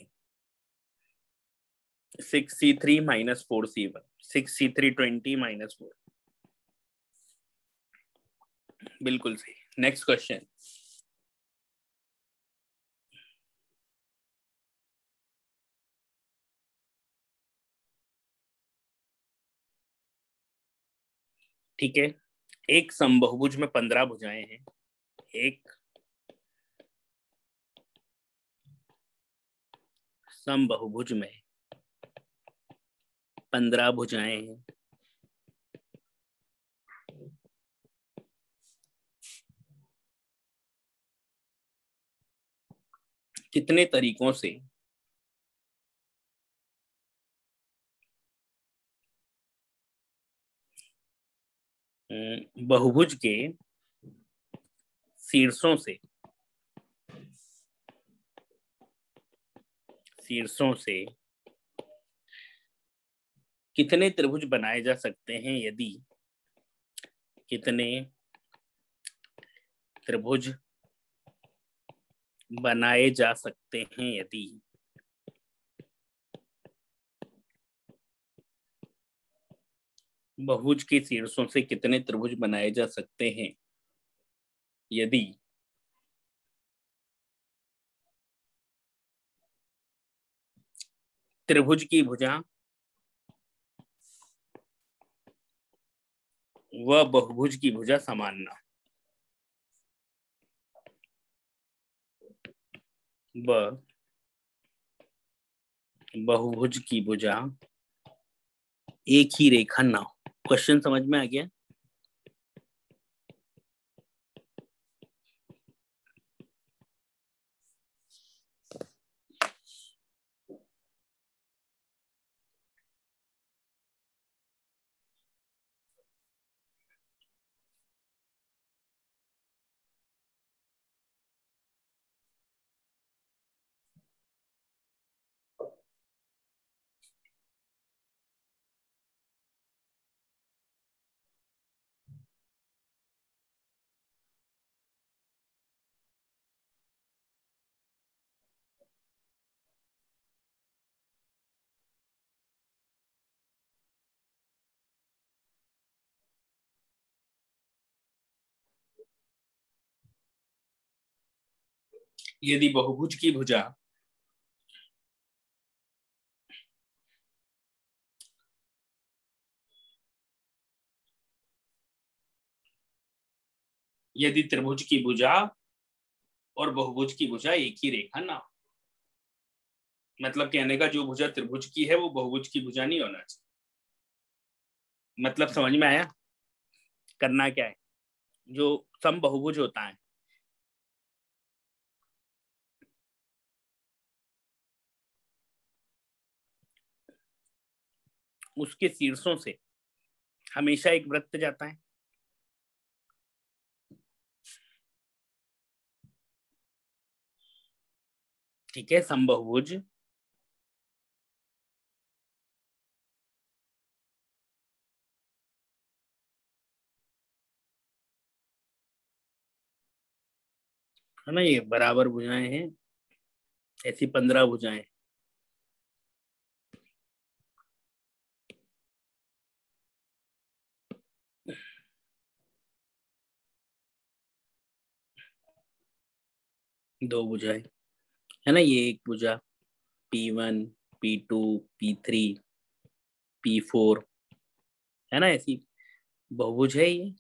Six C three minus four C one, six C three twenty minus four. बिल्कुल सही। Next question. ठीक है, एक समबहुभुज में पंद्रह भुजाएं हैं। एक समबहुभुज में पंद्रह भुजाएं हैं। कितने तरीकों से बहुभुज के शीर्षों से शीर्षों से कितने त्रिभुज बनाए जा सकते हैं, यदि कितने त्रिभुज बनाए जा सकते हैं यदि बहुभुज के शीर्षों से कितने त्रिभुज बनाए जा सकते हैं यदि त्रिभुज की भुजा व बहुभुज की भुजा समान ना, व बहुभुज की भुजा एक ही रेखा ना हो। क्वेश्चन समझ में आ गया? यदि बहुभुज की भुजा यदि त्रिभुज की भुजा और बहुभुज की भुजा एक ही रेखा ना हो, मतलब कहने का जो भुजा त्रिभुज की है वो बहुभुज की भुजा नहीं होना चाहिए। मतलब समझ में आया? करना क्या है, जो समबहुभुज होता है उसके शीर्षों से हमेशा एक वृत्त जाता है। ठीक है, समबहुभुज है ना, ये बराबर भुजाएं हैं, ऐसी पंद्रह भुजाएं। दो भुजाएं है ना, ये एक भुजा P one, P two, P three, P four है ना, ऐसी बहुभुज है ये।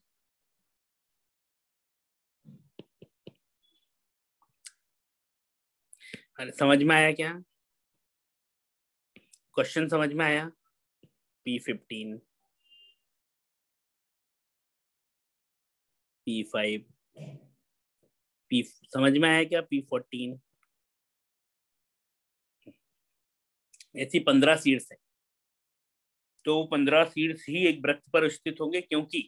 अरे समझ में आया क्या? क्वेश्चन समझ में आया? P fifteen, P five, P समझ में आया क्या? पी फोर्टीन, ऐसी पंद्रह शीर्ष है। तो पंद्रह शीर्ष ही एक वृत्त पर स्थित होंगे, क्योंकि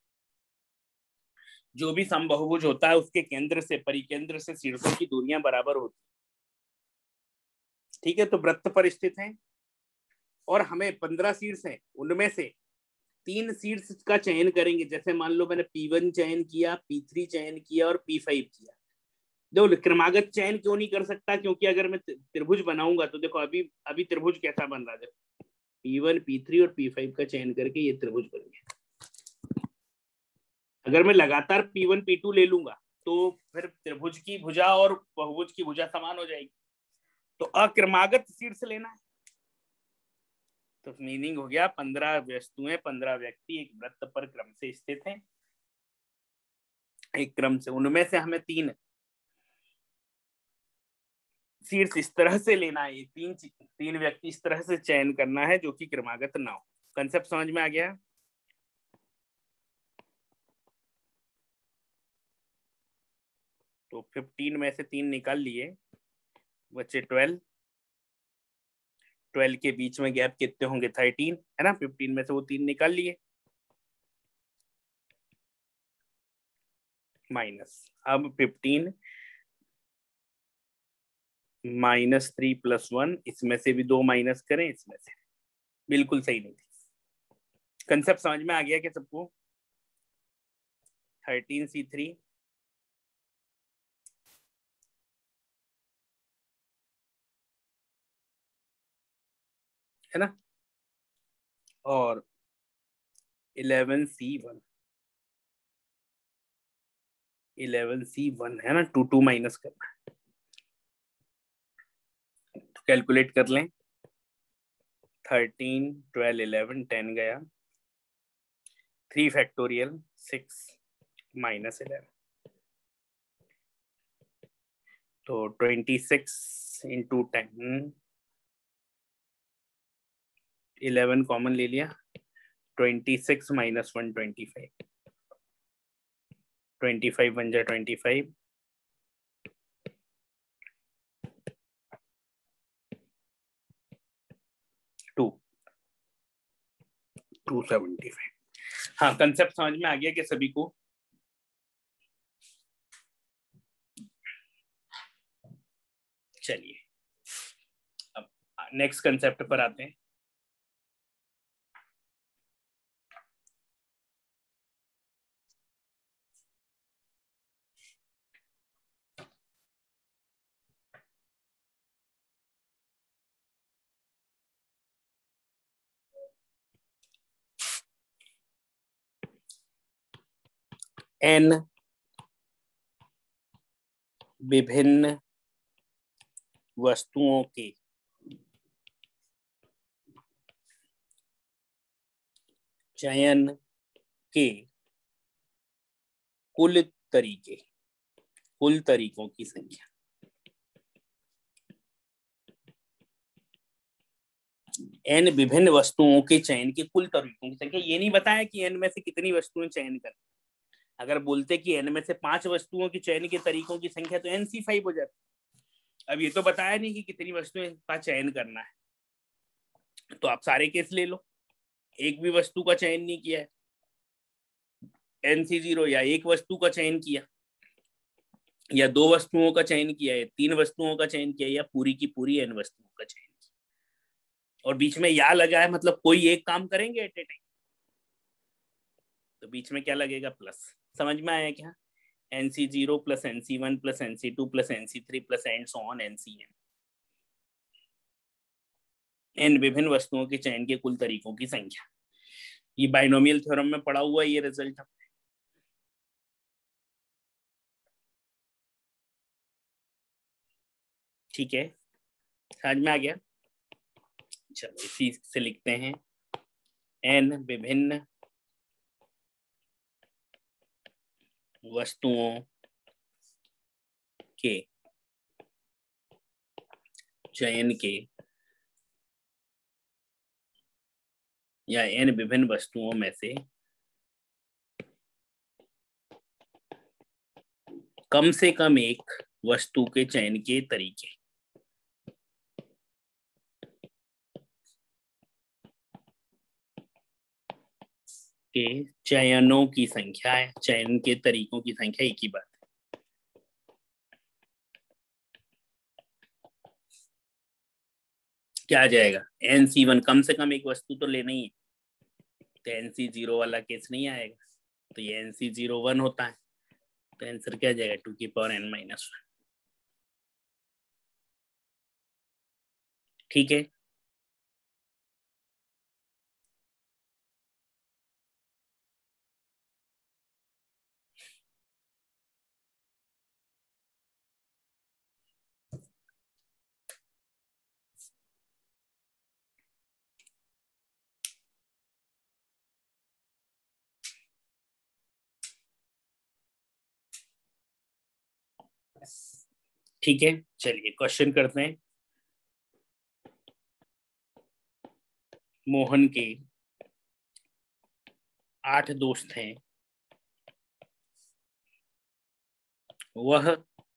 जो भी समबहुभुज होता है उसके केंद्र से परिकेंद्र से शीर्षों की दूरियां बराबर होती। ठीक है, तो वृत्त पर स्थित है और हमें पंद्रह शीर्ष है, उनमें से तीन शीर्ष का चयन करेंगे। जैसे मान लो मैंने पी वन चयन किया, पी थ्री चयन किया और पी फाइव किया। देखो क्रमागत चयन क्यों नहीं कर सकता, क्योंकि अगर मैं त्रिभुज बनाऊंगा तो देखो अभी अभी त्रिभुज कैसा बन रहा है, देखो पी वन, पी थ्री और पी फाइव का चयन करके ये त्रिभुज बन गया। अगर मैं लगातार पी वन, पी टू ले लूंगा तो फिर त्रिभुज की भुजा और बहुभुज की भुजा समान हो जाएगी। तो अक्रमागत शीर्ष लेना है। तो मीनिंग हो गया पंद्रह वस्तुएं, पंद्रह व्यक्ति एक वृत्त पर क्रम से स्थित हैं, एक क्रम से, उनमें से हमें तीन शीर्ष इस तरह से लेना है, तीन तीन व्यक्ति इस तरह से चयन करना है जो कि क्रमागत ना हो। कंसेप्ट समझ में आ गया? तो फिफ्टीन में से तीन निकाल लिए, बच्चे ट्वेल्व। ट्वेल्व के बीच में गैप कितने होंगे? थर्टीन है ना। फिफ्टीन में से वो तीन निकाल लिए, माइनस। अब fifteen minus three plus one, इसमें से भी दो माइनस करें, इसमें से बिल्कुल सही नहीं थी। कंसेप्ट समझ में आ गया क्या सबको? थर्टीन सी थ्री है ना, और eleven C one, eleven C one है ना, टू टू माइनस करना है। तो कैलकुलेट कर लें, थर्टीन, ट्वेल्व, इलेवन, टेन गया, three factorial six minus eleven, तो twenty six into ten, eleven common ले लिया, twenty six minus one twenty five, twenty five बन जाए twenty five, two two seventy five. हाँ, कंसेप्ट समझ में आ गया कि सभी को? चलिए अब नेक्स्ट कंसेप्ट पर आते हैं। एन विभिन्न वस्तुओं के चयन के कुल तरीके, कुल तरीकों की संख्या। एन विभिन्न वस्तुओं के चयन के कुल तरीकों की संख्या। ये नहीं बताया कि एन में से कितनी वस्तुएं चयन कर। अगर बोलते कि एन में से पांच वस्तुओं के चयन के तरीकों की संख्या तो एन सी फाइव हो जाती। अब ये तो बताया नहीं कि कितनी वस्तुएं का चयन करना है, तो आप सारे केस ले लो। एक भी वस्तु का चयन नहीं किया है, एन सी जीरो, या एक वस्तु का चयन किया, या दो वस्तुओं का चयन किया है, तीन वस्तुओं का चयन किया, या पूरी की पूरी एन वस्तुओं का चयन किया, और बीच में या लगा है, मतलब कोई एक काम करेंगे एट ए टाइम, तो बीच में क्या लगेगा? प्लस। समझ में आया क्या? N C zero plus N C one plus N C two plus N C three plus and so on N C N. N विभिन्न वस्तुओं के चयन के कुल तरीकों की संख्या। ये बाइनोमियल थ्योरम में पढ़ा हुआ ये रिजल्ट। ठीक है, समझ में आ गया? चलो इसी से लिखते हैं, एन विभिन्न वस्तुओं के चयन के, या एन विभिन्न वस्तुओं में से कम से कम एक वस्तु के चयन के तरीके के चयनों की संख्या है। चयन के तरीकों की संख्या एक ही बात है। क्या आ जाएगा? एन सी वन, कम से कम एक वस्तु तो लेना ही है, तो एन सी जीरो वाला केस नहीं आएगा, तो ये एन सी जीरो वन होता है, तो आंसर क्या आ जाएगा? टू की पावर एन माइनस वन। ठीक है, ठीक है। चलिए क्वेश्चन करते हैं। मोहन के आठ दोस्त हैं, वह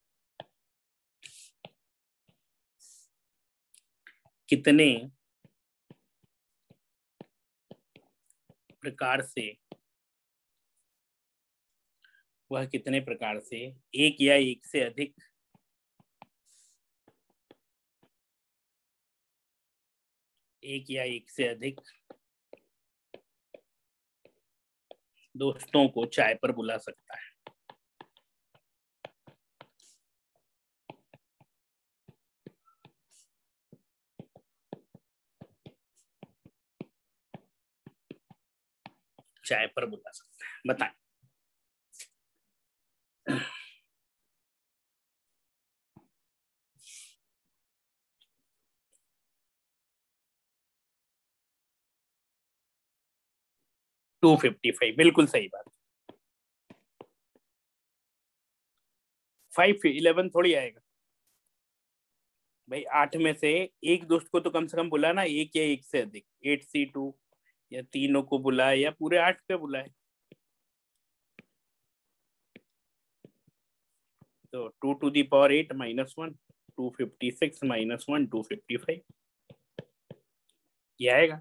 कितने प्रकार से वह कितने प्रकार से एक या एक से अधिक एक या एक से अधिक दोस्तों को चाय पर बुला सकता है? चाय पर बुला सकता है, बताएं। टू फिफ्टी फाइव, बिल्कुल सही बात। फाइव इलेवन थोड़ी आएगा भाई, आठ में से एक दोस्त को तो कम से कम बुला ना, एक या एक से अधिक, एट सी टू, या तीनों को बुलाए या पूरे आठ पे बुलाए। तो two to the power eight minus one, two fifty six minus one, two fifty five, ये आएगा।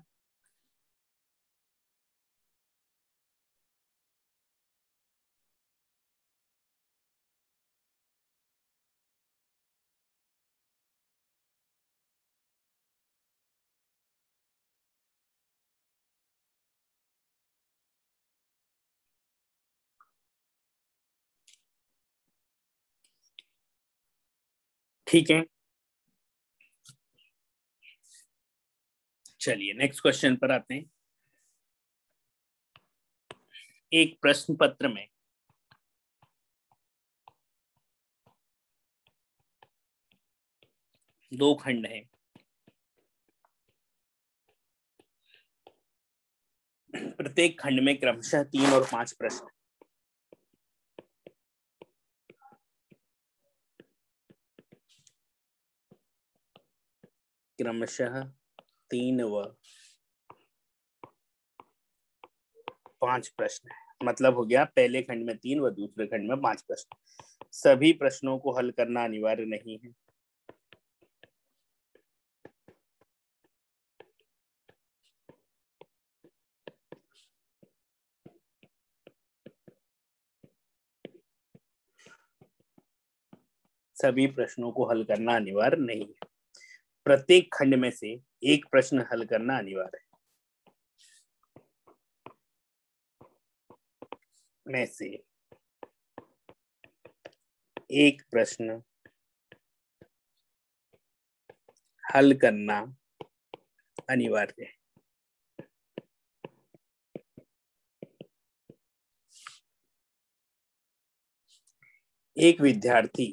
ठीक है, चलिए नेक्स्ट क्वेश्चन पर आते हैं। एक प्रश्न पत्र में दो खंड हैं, प्रत्येक खंड में क्रमशः तीन और पांच प्रश्न, क्रमशः तीन व पांच प्रश्न है। मतलब हो गया पहले खंड में तीन व दूसरे खंड में पांच प्रश्न। सभी प्रश्नों को हल करना अनिवार्य नहीं है। सभी प्रश्नों को हल करना अनिवार्य नहीं है। प्रत्येक खंड में से एक प्रश्न हल करना अनिवार्य है। में से एक प्रश्न हल करना अनिवार्य है। एक विद्यार्थी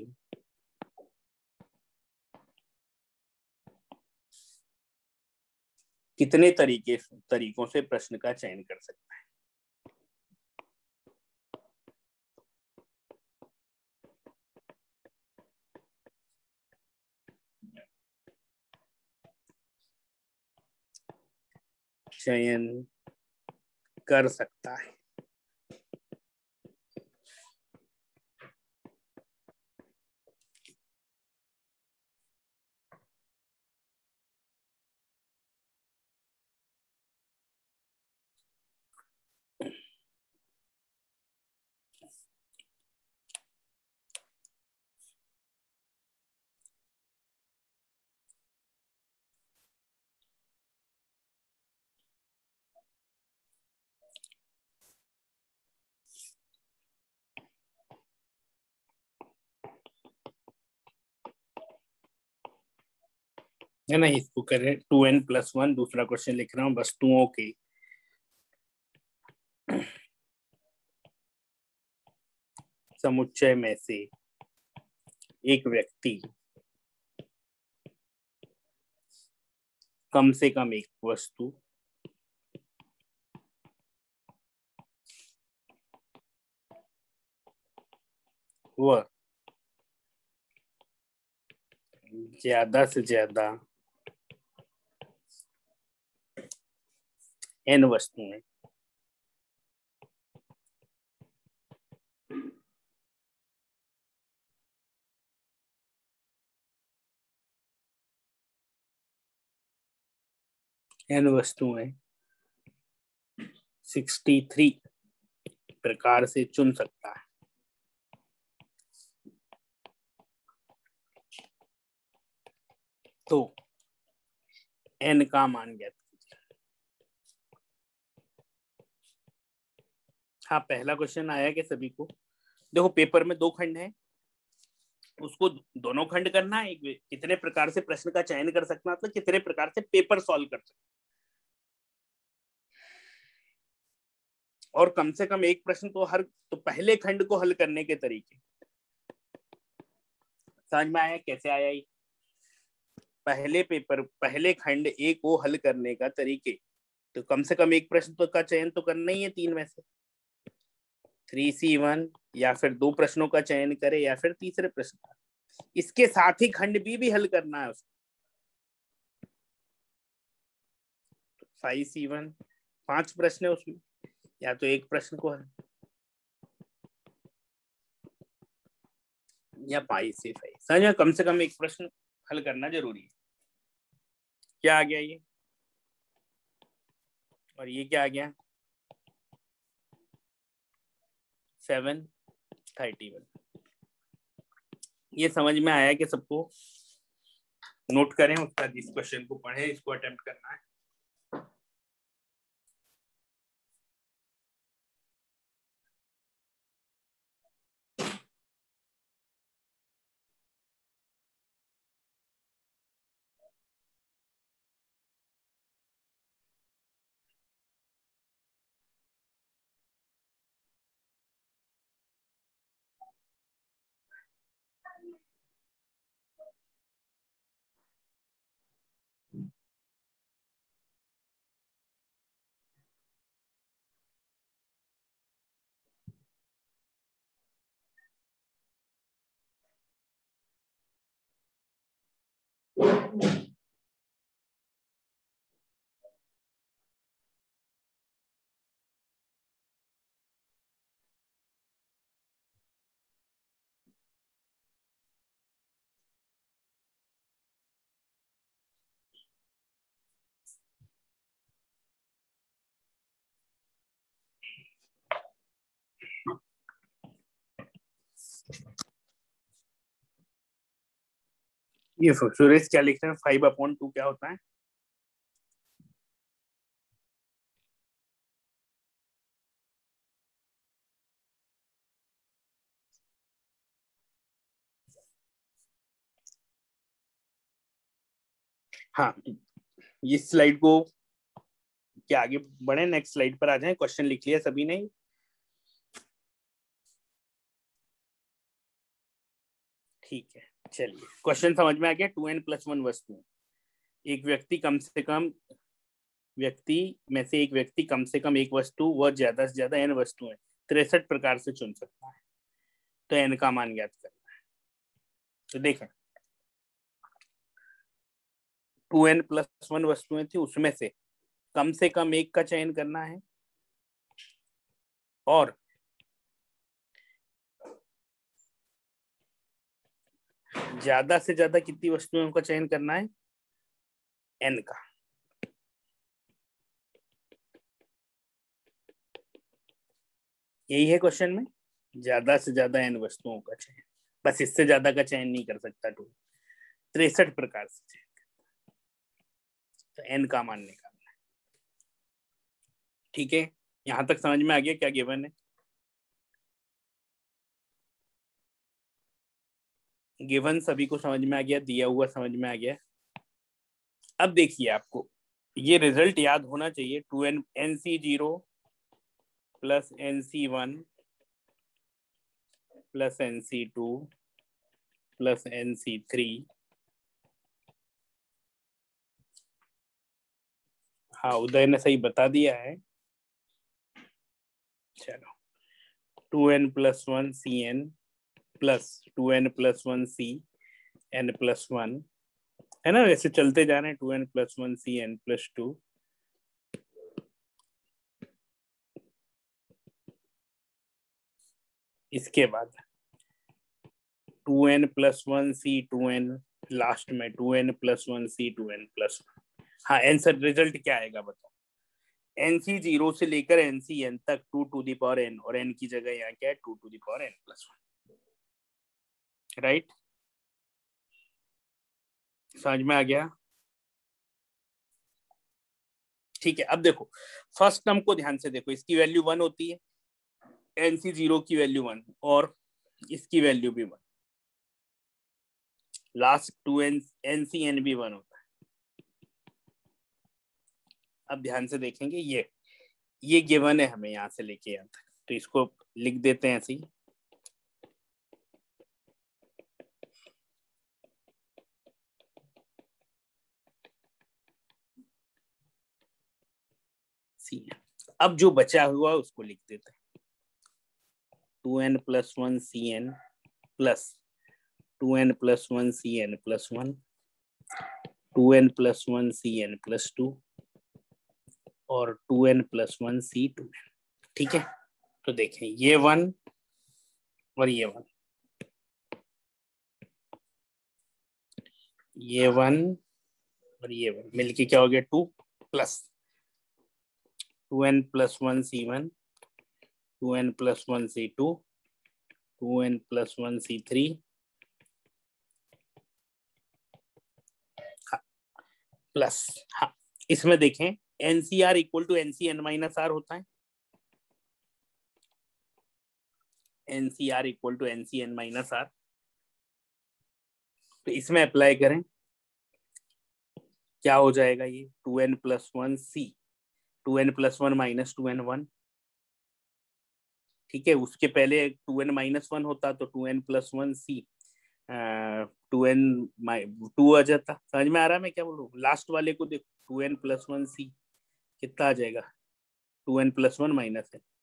कितने तरीके तरीकों से प्रश्न का चयन कर सकता है? चयन कर सकता है। है ना, इसको करें टू एन प्लस वन। दूसरा क्वेश्चन लिख रहा हूं, वस्तुओं के समुच्चय में से एक व्यक्ति कम से कम एक वस्तु व ज्यादा से ज्यादा एन वस्तुएं एन वस्तुएं सिक्सटी थ्री प्रकार से चुन सकता है। तो एन का मान ज्ञात कीजिए। हाँ, पहला क्वेश्चन आया कि सभी को देखो, पेपर में दो खंड है, उसको दोनों खंड करना है। कितने प्रकार से प्रश्न का चयन कर सकना, मतलब कितने प्रकार से पेपर सॉल्व कर सकते, और कम से कम एक प्रश्न तो हर, तो पहले खंड को हल करने के तरीके समझ में आया? कैसे आया ये? पहले पेपर, पहले खंड ए को हल करने का तरीके तो कम से कम एक प्रश्न तो का चयन तो करना ही है तीन में से, थ्री सी वन, या फिर दो प्रश्नों का चयन करे या फिर तीसरे प्रश्न का। इसके साथ ही खंड बी भी हल करना है उसको। फाइव सी वन पांच प्रश्न है उसमें, या तो एक प्रश्न को हल, या फाइव से फाइव, समझ, कम से कम एक प्रश्न हल करना जरूरी है। क्या आ गया ये, और ये क्या आ गया, सेवन थर्टी वन। ये समझ में आया कि सबको? नोट करें, उसका इस क्वेश्चन को पढ़ें, इसको अटेम्प्ट करना है। ये सुरेश क्या लिख रहे हैं, फाइव अपॉन टू क्या होता है? हाँ, इस स्लाइड को क्या आगे बढ़े, नेक्स्ट स्लाइड पर आ जाए। क्वेश्चन लिख लिया सभी ने? ठीक है, चलिए क्वेश्चन समझ में आ गया। टू एन प्लस वन वस्तु, एक व्यक्ति कम से कम व्यक्ति में से एक व्यक्ति कम से कम एक वस्तु व ज्यादा से ज्यादा एन वस्तुएं तिरसठ प्रकार से चुन सकता है। तो एन का मान ज्ञात करना है। तो देखें, टू एन प्लस वन वस्तुएं थी, उसमें से कम से कम एक का चयन करना है, और ज्यादा से ज्यादा कितनी वस्तुओं का चयन करना है, एन का। यही है क्वेश्चन में, ज्यादा से ज्यादा एन वस्तुओं का चयन, बस इससे ज्यादा का चयन नहीं कर सकता टू, तिरसठ प्रकार से चयन। तो एन का मान निकालना है। ठीक है, यहां तक समझ में आ गया क्या गिवन है? गिवन सभी को समझ में आ गया, दिया हुआ समझ में आ गया। अब देखिए, आपको ये रिजल्ट याद होना चाहिए, two N N C zero plus N C one plus N C two plus N C three. हाँ, उदय ने सही बता दिया है। चलो, two N plus one C N plus two N plus one C N plus one, है ना? वैसे चलते जा रहे हैं, two N plus one C N plus two, इसके बाद two N plus one C two N, last में to N plus one C two N plus one. हाँ, आंसर रिजल्ट क्या आएगा बताओ? एन सी जीरो से लेकर एन सी एन तक two to the power N, और एन की जगह यहाँ क्या है, two to the power N plus one. Right, समझ में आ गया? ठीक है, अब देखो फर्स्ट टर्म को ध्यान से देखो, इसकी वैल्यू वन होती है, एन सी जीरो की वैल्यू वन, और इसकी वैल्यू भी one, last two N N C N भी वन होता है। अब ध्यान से देखेंगे, ये ये गिवन है हमें यहां से लेके यहाँ तक, तो इसको लिख देते हैं ऐसे ही। C N. अब जो बचा हुआ उसको लिख देते हैं, two N plus one C N plus two N plus one C N plus one, two N plus one C N plus two और two N plus one C two N. ठीक है, तो देखें ये वन और ये one, ये one और ये वन मिलके क्या हो गया, two plus two N plus one C one, two N plus one C two, two N plus one C three, plus हाँ इसमें देखें NCR equal to NCN minus R होता है, NCR equal to NCN minus R. तो इसमें apply करें, क्या हो जाएगा ये two N plus one C, two N plus one minus two N one. ठीक है, उसके पहले टू एन माइनस वन होता तो two N plus one C, two N two आ जाता। समझ में आ रहा है मैं क्या बोल रहा हूँ? लास्ट वाले को देखो, two N plus one C कितना आ जाएगा, two N plus one minus N,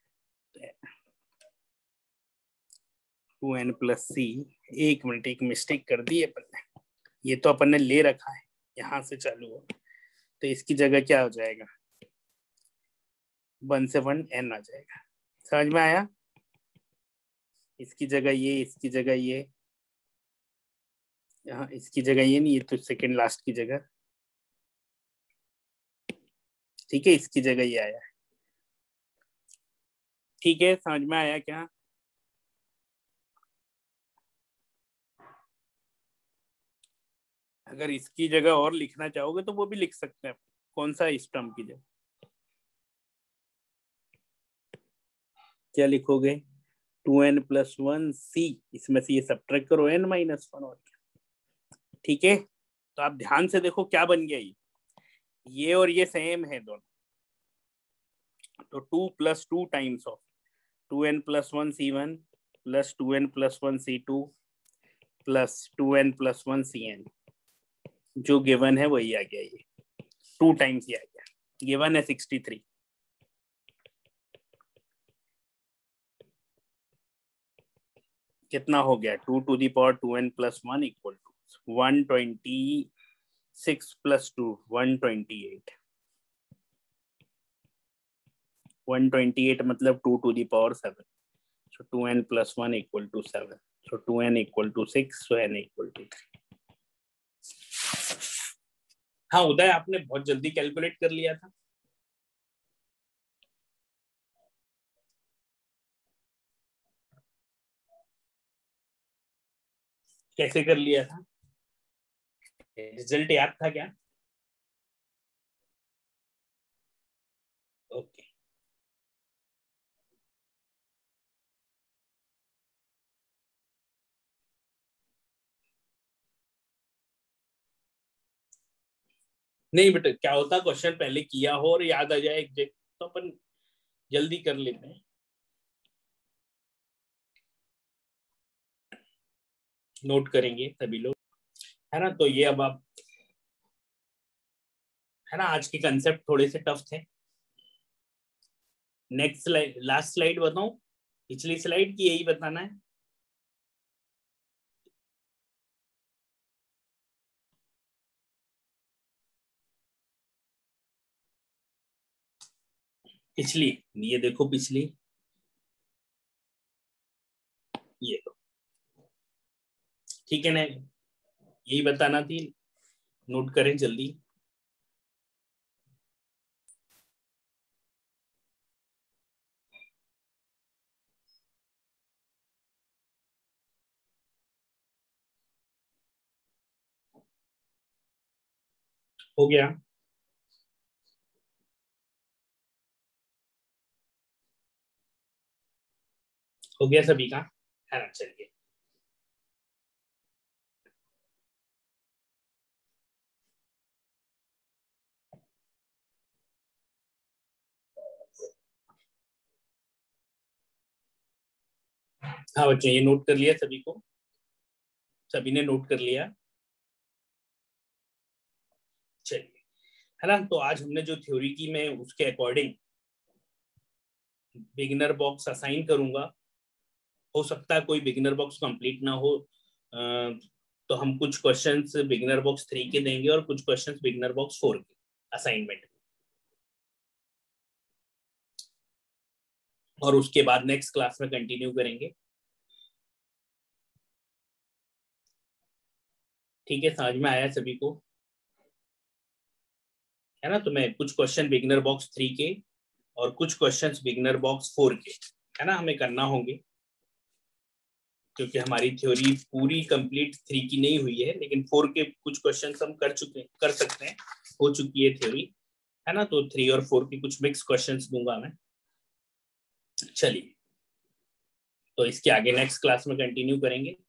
two N plus C. एक मिनट, एक मिस्टेक कर दी है अपन ने, ये तो अपन ने ले रखा है यहां से चालू हो, तो इसकी जगह क्या हो जाएगा, वन से वन एन आ जाएगा। समझ में आया? इसकी जगह ये, इसकी जगह ये, यहाँ इसकी जगह ये नहीं, ये तो सेकंड लास्ट की जगह। ठीक है, इसकी जगह ये आया है। ठीक है, समझ में आया क्या? अगर इसकी जगह और लिखना चाहोगे तो वो भी लिख सकते हैं। कौन सा इस टर्म की जगह क्या लिखोगे, two N plus one C, इसमें से ये सब्ट्रैक्ट करो एन माइनस वन और क्या। ठीक है, तो आप ध्यान से देखो क्या बन गया, ये ये और ये सेम है दोनों, तो two plus two times of two N plus one C one plus two N plus one C two plus two N plus one C N, जो गिवन है वही आ गया, ये टू टाइम्स ये आ गया, गिवन है सिक्सटी थ्री। कितना हो गया, two to the power two N plus one equal to one twenty six plus two one twenty eight, one twenty eight मतलब two to the power seven, so two N plus one equal to seven, so two N equal to six, so n equal to three. हाँ उदय, आपने बहुत जल्दी calculate कर लिया था। कैसे कर लिया था? रिजल्ट याद था क्या? ओके, नहीं बेटा, क्या होता क्वेश्चन पहले किया हो और याद आ जाए एग्जैक्ट, तो अपन जल्दी कर लेते हैं। नोट करेंगे सभी लोग, है ना? तो ये अब आप, है ना, आज के कंसेप्ट थोड़े से टफ थे। नेक्स्ट स्लाइड, लास्ट स्लाइड बताऊं, पिछली स्लाइड की यही बताना है। पिछली, ये देखो पिछली, ये दो, ठीक है ना, यही बताना थी, नोट करें जल्दी। हो गया? हो गया सभी का, है ना? चलिए, हाँ बच्चों, ये नोट कर लिया सभी को, सभी ने नोट कर लिया? चलिए, है ना। तो आज हमने जो थ्योरी की, मैं उसके अकॉर्डिंग बिगिनर बॉक्स असाइन करूंगा। हो सकता है कोई बिगिनर बॉक्स कंप्लीट ना हो, तो हम कुछ क्वेश्चंस बिगिनर बॉक्स थ्री के देंगे और कुछ क्वेश्चंस बिगिनर बॉक्स फोर के असाइनमेंट, और उसके बाद नेक्स्ट क्लास में कंटिन्यू करेंगे। ठीक है, समझ में आया सभी को, है ना। तो मैं कुछ क्वेश्चन बिगिनर बॉक्स थ्री के और कुछ क्वेश्चंस बिगिनर बॉक्स फोर के, है ना, हमें करना होंगे, क्योंकि हमारी थ्योरी पूरी कंप्लीट थ्री की नहीं हुई है, लेकिन फोर के कुछ क्वेश्चंस हम कर चुके कर सकते हैं, हो चुकी है थ्योरी, है ना। तो थ्री और फोर की कुछ मिक्स क्वेश्चंस दूंगा मैं। चलिए, तो इसके आगे नेक्स्ट क्लास में कंटिन्यू करेंगे।